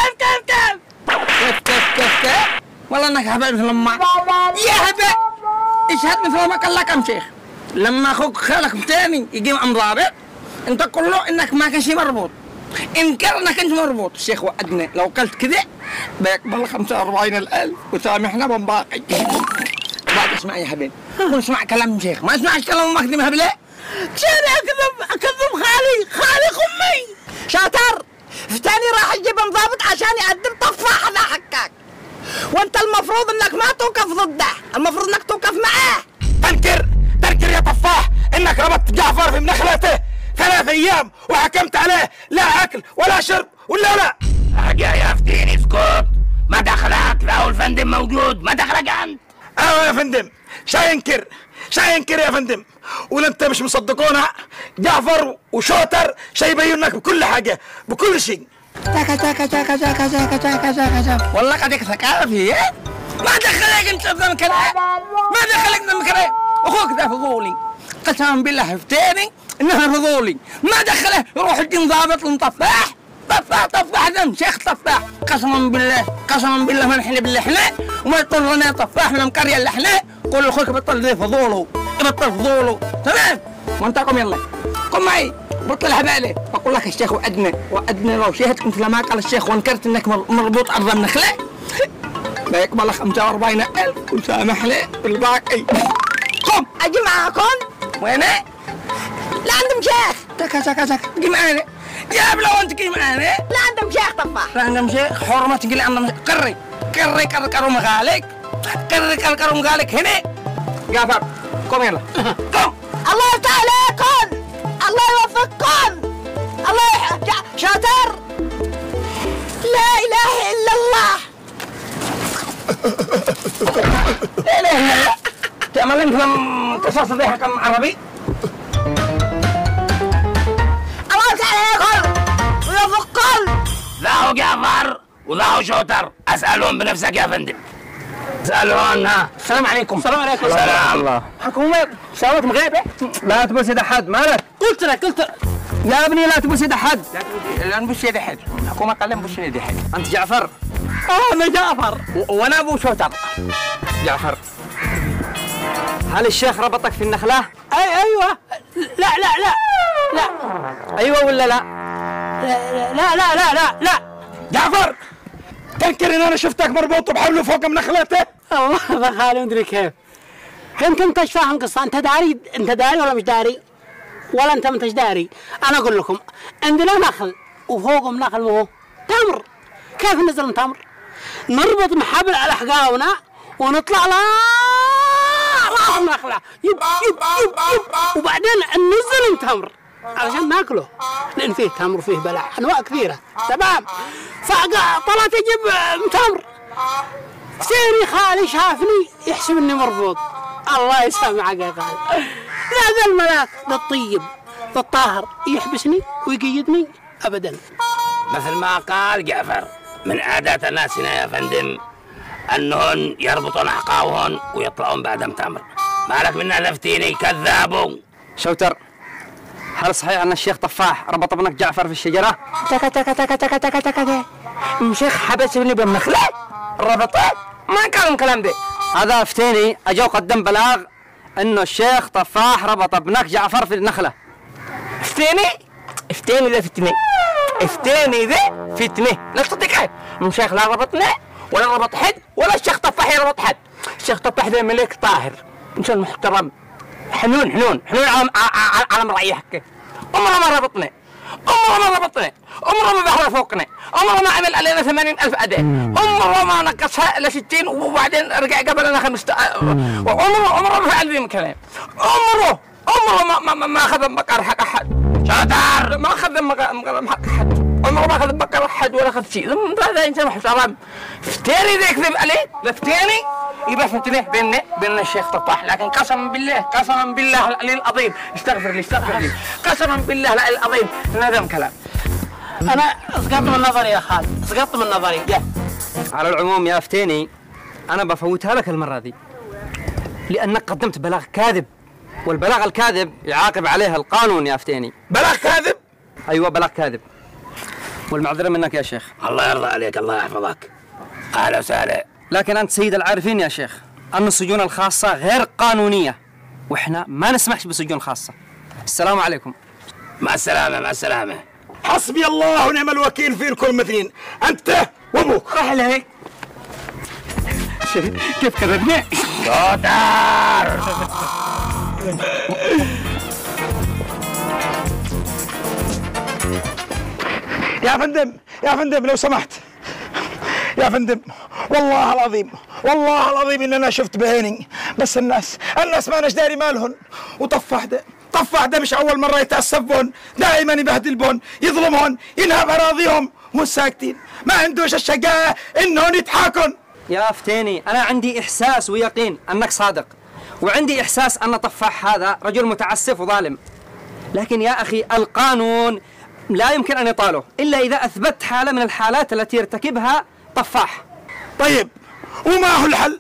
كيف والله انك هبل مثل ما يا هبل. اشهد مثل ما قال لك ام شيخ. لما اخوك خالك تاني يجي ضابط انت قل له انك ما كنت مربوط، انكر انك انت مربوط. الشيخ وعدنا لو قلت كذا بيقبل 45,000 وسامحنا بالباقي. بعد اسمع يا حبيبي، قول اسمع كلام الشيخ، ما اسمعش كلام مخدم هبله. كان اكذب خالي امي. شاطر فتاني راح يجيب ضابط عشان يقدم طفاح على حكاك، وانت المفروض انك ما توقف ضده، المفروض انك توقف معاه. تنكر يا طفاح انك ربطت جعفر في منخلته 3 ايام وحكمت عليه لا اكل ولا شرب ولا لا. حاجة يا فتيني اسكت، ما دخلك، لا الفندم موجود، ما دخلك انت. ايوه يا فندم، شاي ينكر يا فندم، ولا انت مش مصدقونا؟ جعفر وشوتر شايبينك بكل حاجة بكل شيء. والله قد ثقافة فيه. ما دخلك انت قدام كلام، ما دخلك قدام كلام. اخوك ذا فضولي، قسما بالله فتاني انها فضولي، ما دخله يروح الدين ضابط المطفاح. طفاح ذم شيخ طفاح، قسما بالله ما نحلب اللحنة وما يطل لنا طفاح من القرية اللحنة. قول لاخوك بطل ذي فضوله، تمام؟ وانت قم يلا قم معي بطل هبالي. بقول لك الشيخ وعدنا لو شهدت مثل ما قال الشيخ وانكرت انك مربوط عرض النخله بيقبل 45,000 وسامح لي بالباقي. قم اجي معاكم؟ وينه؟ لا عندهم شيخ. تك جي معانا يا بلا وانت جي معانا. لا عندهم شيخ طفاح. لا عندهم شيخ حرمة تقول عندهم قري كرم غالك كرم غالك هنا. جعفر قم يلا قم. الله يفتح عليكم، الله يوفقكم، الله شاطر. لا اله الا الله. لا اله الا الله. تعمل لهم قصص ذي حكم عربي. الله يفتح عليكم ويوفقكم. ذاهو جعفر وذاهو شوتر، اسالهم بنفسك يا فندم. اسالهم. السلام عليكم. السلام. الله حكومة سوت مغيبة. لا تبوس يد احد، مالك؟ قلت لك يا ابني لا تبوس يد احد. لا نبوس يد احد. الحكومة قال لي نبوس يد احد. انت جعفر؟ انا جعفر وانا ابو شوتر. جعفر، هل الشيخ ربطك في النخلة؟ ايوه. لا ايوه ولا لا؟ لا جعفر، تنكر ان انا شفتك مربوط بحبل فوق منخلته؟ الله يا خالي مدري كيف. انت ايش فاهم قصه؟ انت داري ولا مش داري؟ ولا انت مش داري؟ انا اقول لكم عندنا نخل وفوقهم نخل مو تمر. كيف ننزل من تمر؟ نربط محبل على حقاونا ونطلع لا راس النخله يب وبعدين ننزل من تمر علشان ناكله، لان فيه تمر وفيه بلح انواع كثيره. تمام؟ فطلعت اجيب تمر، سيري خالي شافني يحسب اني مربوط. الله يسامحك يا خالي. لا ذا الملاك ذا الطيب ذا الطاهر يحبسني ويقيدني ابدا. مثل ما قال جعفر، من عادات الناس هنا يا فندم انهم يربطون احقاوهم ويطلعون بعدهم تمر. مالك منا لفتيني كذابون. شوتر، هل صحيح ان الشيخ طفاح ربط ابنك جعفر في الشجره؟ تك الشيخ حبسني بالنخله ربطه؟ ما كان الكلام ده. هذا فتيني اجو قدم بلاغ انه الشيخ طفاح ربط ابنك جعفر في النخله. فتيني ذا فتنه. لا تصدق الشيخ لا ربطنا ولا ربط حد ولا الشيخ طفاح يربط حد. الشيخ طفاح ذا ملك طاهر، انسان محترم، حنون على مريحك. عمره ما ربطنا، عمره ما بحر فوقنا، عمره ما عمل علينا 80,000 أداء، عمره ما نقصها إلى 60 وبعدين رجع قبلنا 5. عمره ما فعل بهم كلام، عمره ما أخذ بقر حق أحد. شاطر، ما أخذ حق أحد، عمره ما أخذ بقر أحد ولا أخذ شيء. هذا إنسان محترم. فتاني ذا يكذب عليه، لا فتاني يبقى فتنه بين الشيخ طفاح. لكن قسما بالله العلي العظيم استغفر لي قسما بالله العلي العظيم ندم كلام. انا سقطت من نظري يا خالد، سقطت من نظري. على العموم يا فتيني، انا بفوتها لك المره دي لانك قدمت بلاغ كاذب والبلاغ الكاذب يعاقب عليه القانون يا فتيني. بلاغ كاذب؟ ايوه بلاغ كاذب. والمعذرة منك يا شيخ. الله يرضى عليك، الله يحفظك. اهلا وسهلا. لكن انت سيد العارفين يا شيخ ان السجون الخاصة غير قانونية، واحنا ما نسمحش بسجون خاصة. السلام عليكم. مع السلامة مع السلامة. حسبي الله ونعم الوكيل فيكم الاثنين، انت وابوك. راح عليك. كيف كذبني؟ شوتر. يا فندم يا فندم لو سمحت يا فندم، والله العظيم والله العظيم ان انا شفت بعيني، بس الناس ما ناش داري مالهن. وطفح ده مش اول مره يتعصب بون، دائما يبهدل بون، يظلمهن، ينهب اراضيهم، مو ساكتين، ما عندوش الشقاء انهم يضحكن. يا فتيني انا عندي احساس ويقين انك صادق، وعندي احساس ان طفاح هذا رجل متعسف وظالم، لكن يا اخي القانون لا يمكن ان يطاله الا اذا اثبت حاله من الحالات التي يرتكبها طفاح. طيب وما هو الحل؟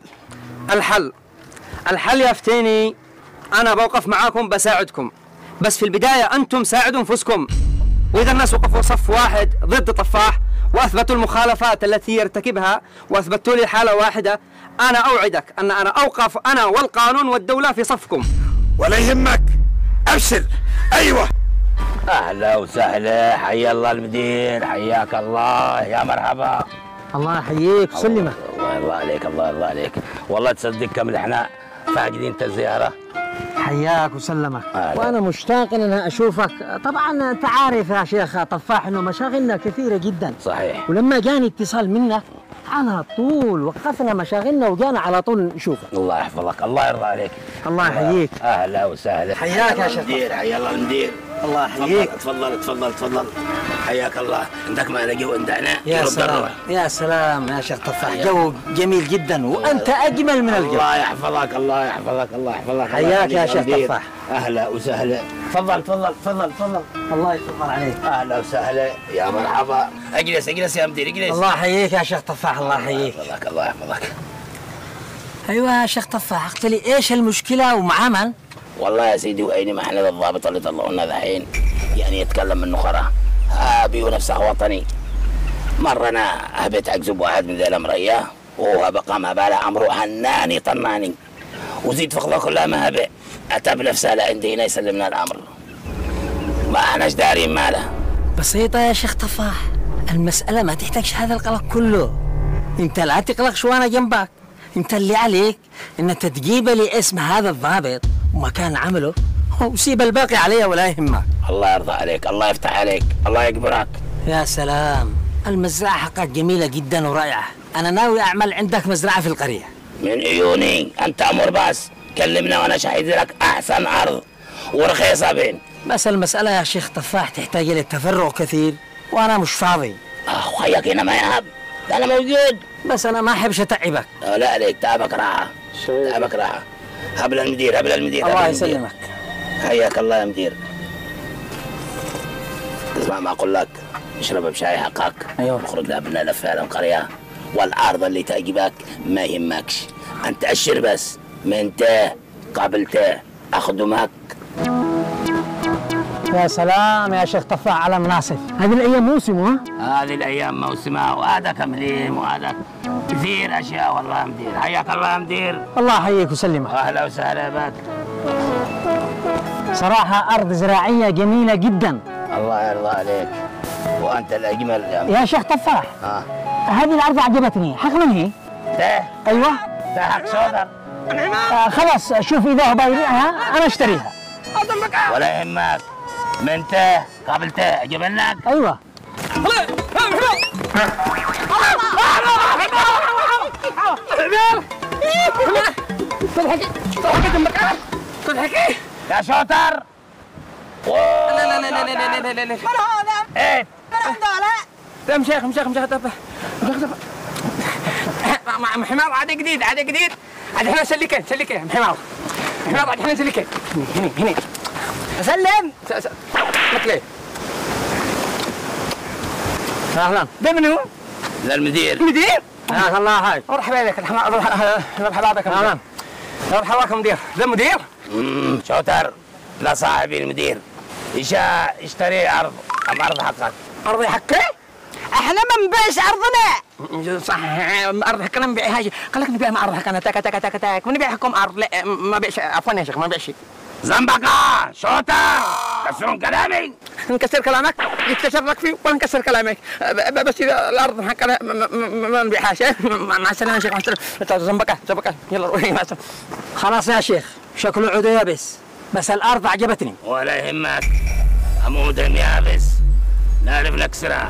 الحل يا فتيني انا بوقف معاكم بساعدكم، بس في البدايه انتم ساعدوا انفسكم. واذا الناس وقفوا صف واحد ضد طفاح واثبتوا المخالفات التي يرتكبها واثبتوا لي حاله واحده، انا اوعدك ان انا اوقف انا والقانون والدوله في صفكم. ولا يهمك، ابشر. ايوه اهلا وسهلا، حيا الله المدير، حياك الله، يا مرحبا. الله يحييك ويسلمك. الله يرضى عليك، الله يرضى عليك. والله تصدق كم احنا فاقدين الزياره. حياك وسلمك. وانا مشتاق ان انا اشوفك. طبعا انت عارف يا شيخ طفاح انه مشاغلنا كثيره جدا. صحيح. ولما جاني اتصال منك على طول وقفنا مشاغلنا وجانا على طول نشوفك. الله يحفظك، الله يرضى عليك. الله يحييك. اهلا وسهلا. حياك يا شيخ المدير، حيا الله المدير. الله يحييك. تفضل تفضل تفضل. حياك الله. عندك ما جو عندنا. يا سلام يا سلام يا شيخ طفاح، جو جميل جدا وانت اجمل من الجو. الله يحفظك، الله يحفظك، الله يحفظك. حياك يا شيخ طفاح. اهلا وسهلا. تفضل تفضل تفضل تفضل. الله يتفضل عليك. اهلا وسهلا، يا مرحبا. اجلس اجلس يا مدير، اجلس. الله يحييك يا شيخ طفاح، الله يحييك. الله يحفظك، الله يحفظك. ايوه يا شيخ طفاح، قلت لي ايش المشكله ومعاه من؟ والله يا سيدي وايني ما احنا الضابط اللي طلعوا لنا ذحين يعني يتكلم من نخره ابي ونفسه وطني. مره انا هبيت اكذب واحد من ذي الامريه وهو بقى ما باله امره هناني طناني وزيد فخذه كلها ما هبه اتى بنفسه لعندي هنا يسلمنا الامر. ما احناش دارين ماله. بسيطه يا شيخ طفاح، المساله ما تحتاجش هذا القلق كله. انت لا تقلقش وانا جنبك. انت اللي عليك ان تجيب لي اسم هذا الضابط ومكان عمله وسيب الباقي علي ولا يهمك. الله يرضى عليك، الله يفتح عليك، الله يكبرك. يا سلام، المزرعة حقك جميلة جدا ورائعة. أنا ناوي أعمل عندك مزرعة في القرية. من عيوني، أنت أمر بس كلمنا وأنا شاهد لك أحسن أرض ورخيصة بين. بس المسألة يا شيخ طفاح تحتاج إلى تفرغ كثير وأنا مش فاضي. خيك هنا ما يهب، أنا موجود. بس أنا ما أحبش أتعبك. لا عليك، تعبك راحة، تعبك راحة. هبل المدير، هبل المدير. الله يسلمك. حياك الله يا مدير. اسمع ما أقول لك، اشرب بشاي حقك. أيوه. نخرج لها لفة على القرية والعارضة اللي تعجبك ما يهمكش. أنت أشر بس، منته قابلته أخدمك. يا سلام يا شيخ طفاح على مناسف. هذه الأيام موسم هذه الأيام موسمها وهذا كمليم وهذا كثير أشياء. والله يا مدير، حياك الله يا مدير. الله يحييك ويسلمك. أهلا وسهلا بك. صراحة أرض زراعية جميلة جدا. الله يرضى عليك، وأنت الأجمل يا شيخ طفاح. هذه الأرض عجبتني، حق من هي؟ ده أيوه ده حق صدر. خلاص شوف إذا هو بايعها أنا أشتريها. ولا يهمك، منته قابلته جبناك. أيوه. تضحكي يا شاطر. لا لا لا لا لا لا لا لا. من هذا؟ ايه من هذول؟ مشيخ حمار عاد جديد عاد احنا سلكين حمار عاد احنا سلكين. هني اسلم مثلي. اهلا، ده من هو؟ للمدير. المدير؟ الله حاج. مرحبا بك، مرحبا بك. اهلا. يلا حواك مدير، ذا مدير؟ شوتر، لا صاحبي المدير يشتري أرض، أرض حقك. أرضي حقي؟ احنا ما نبيعش ارضنا. صح، ارض حقنا نبيع هاي، قال لك نبيع مع ارض حقنا تاك تاك تاك تاك، ونبيع حقكم ارض. لا ما بيعش، عفوا يا شيخ ما بيعش. زنبقة شوتر، كسرون كلامي. نكسر كلامك؟ يتكسر لك فيه ولا نكسر كلامك؟ بس اذا الارض حقنا ما نبيعهاش. مع السلامه يا شيخ، مع السلامه. زنبقة يلا روحي مع السلامه. خلاص يا شيخ، شكله عود يابس، بس الارض عجبتني. ولا يهمك، عمود يابس نعرف نكسرها.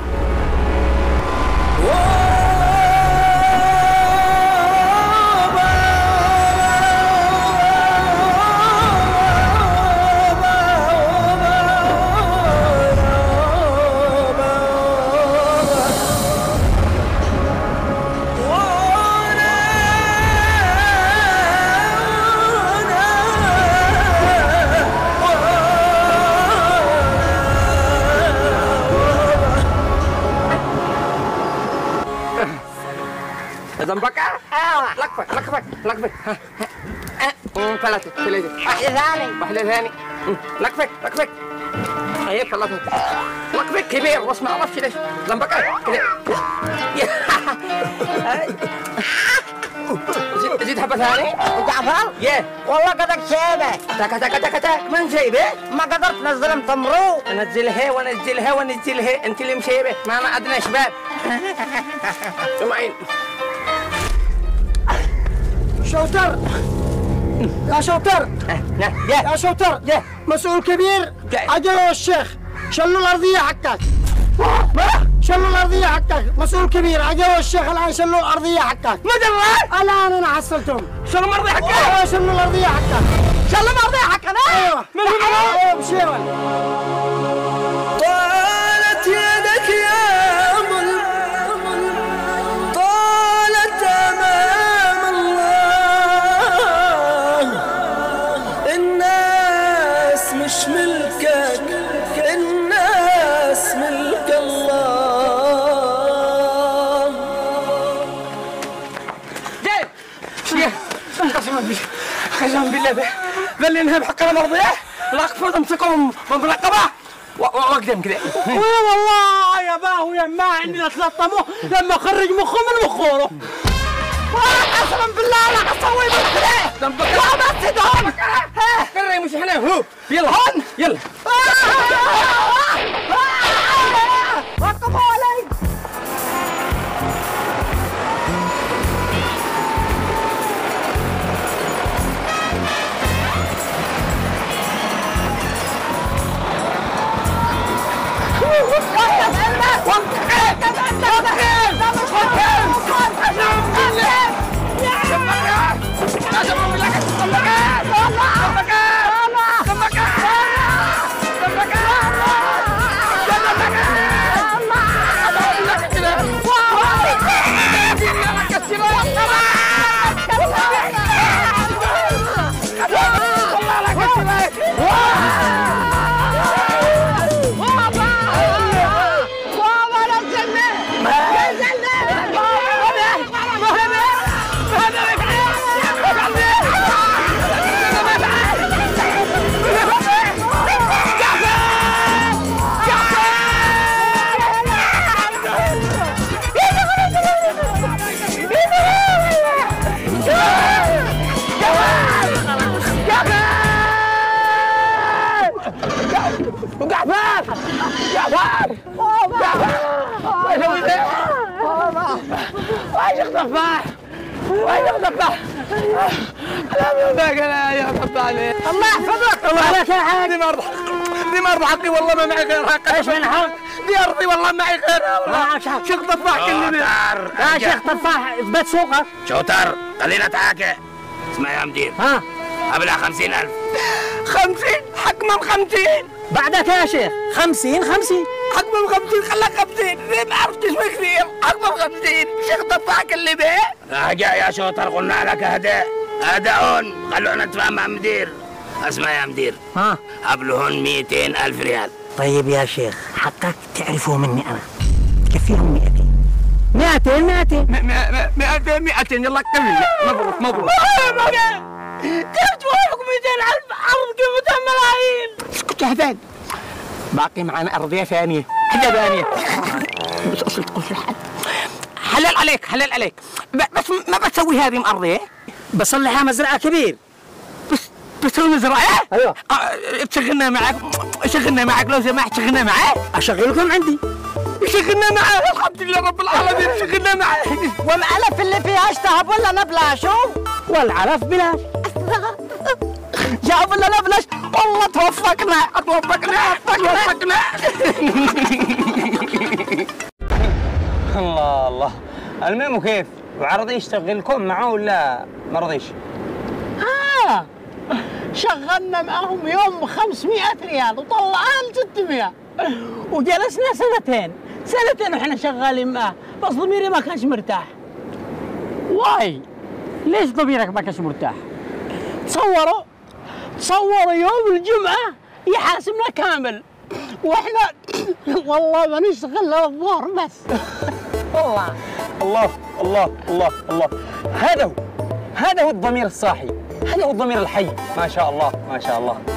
زنبقة؟ لكفك. ثلاثة. واحدة ثاني. لكفك. هيك خلصت. لكفك كبير بس ما اعرفش ليش. زنبقة كده. زيد حبة ثاني. جعفر؟ يه. والله قدك شيبه. تاك من شيبه؟ ما قدرت تنزل متمرو. انزلها انت اللي مشيبه، ما انا ادنى شباب. سمعين. شوتر يا شوتر، يا شوتر، مسؤول كبير عجله الشيخ، شلوا الارضيه حقك. شلوا الارضيه حقك، مسؤول كبير عجله الشيخ الان، شلوا الارضيه حقك. مدري الان انا حصلتهم. شلوا الارضيه حقك؟ شلوا الارضيه حقك. شلوا الارضيه حقنا؟ ايوه ايوه بشيوه. طالت يدك يا طالت امام الله، الناس مش ملكك، الناس ملك الله. قسما بالله ذا اللي نهب حقنا مرضيه، الاقفاز امسكهم بالرقبه واقدم كذا. والله يا باهو يا ما عندنا تلطموه لما خرج مخه من مخوره. قسما بالله لا اسوي بالكذا. لا بس دهم. قري مش احنا هو. يلا هون يلا. وقفوا علي. الله يحفظك. الله عليك يا حاج. دي مرض حقي والله ما معي غيرها. ايش من حق؟ دي ارضي والله ما معي غيرها والله. شيخ طفاح كلمني. يا شيخ طفاح اثبت سوقك. شوتر خلينا نتحاكى. اسمع يا مدير، ها ابلع 50,000. 50 حق من 50. بعدك يا شيخ 50 حق من 50 خلاك 50. زي ما عرفت شوي كثير. حق من 50 شيخ طفاح كلمه. راجع يا شوتر، قلنا لك اهداء خلونا نتفاهم مع مدير. اسمع يا مدير، ها قبلهن 200,000 ريال. طيب يا شيخ حقك تعرفه مني انا، تكفيهم 200 200 يلا اكتب لي. مبروك كيف توافق 200,000 عرض قيمتها ملايين؟ اسكت يا هداد، باقي معنا أرضية ثانية، حاجة ثانية. بس أصل تقول لحد حلال عليك حلال عليك، بس ما بتسوي هذه الأرضية، بصلحها مزرعة كبير. بتسوي مزرعة؟ ايوه. تشغلنا معك، شغلنا معك لو سمحت، شغلنا معك. اشغلكم عندي. شغلنا معك، الحمد لله رب العالمين، شغلنا معك. والعلف اللي فيها اشتهب ولا نبلاشو؟ والعلف بلاش. جاب ولا نبلش؟ والله توفقنا. الله الله. المهم وكيف؟ وعرضي يشتغلكم معه ولا ما رضيش؟ شغلنا معهم يوم 500 ريال وطلعان 600 وجلسنا سنتين واحنا شغالين معه، بس ضميري ما كانش مرتاح. واي ليش ضميرك ما كانش مرتاح؟ تصوروا يوم الجمعة يحاسبنا كامل واحنا والله ما نشتغل للظهر بس. والله الله الله الله الله. هذا هو الضمير الصاحي، هذا هو الضمير الحي. ما شاء الله ما شاء الله.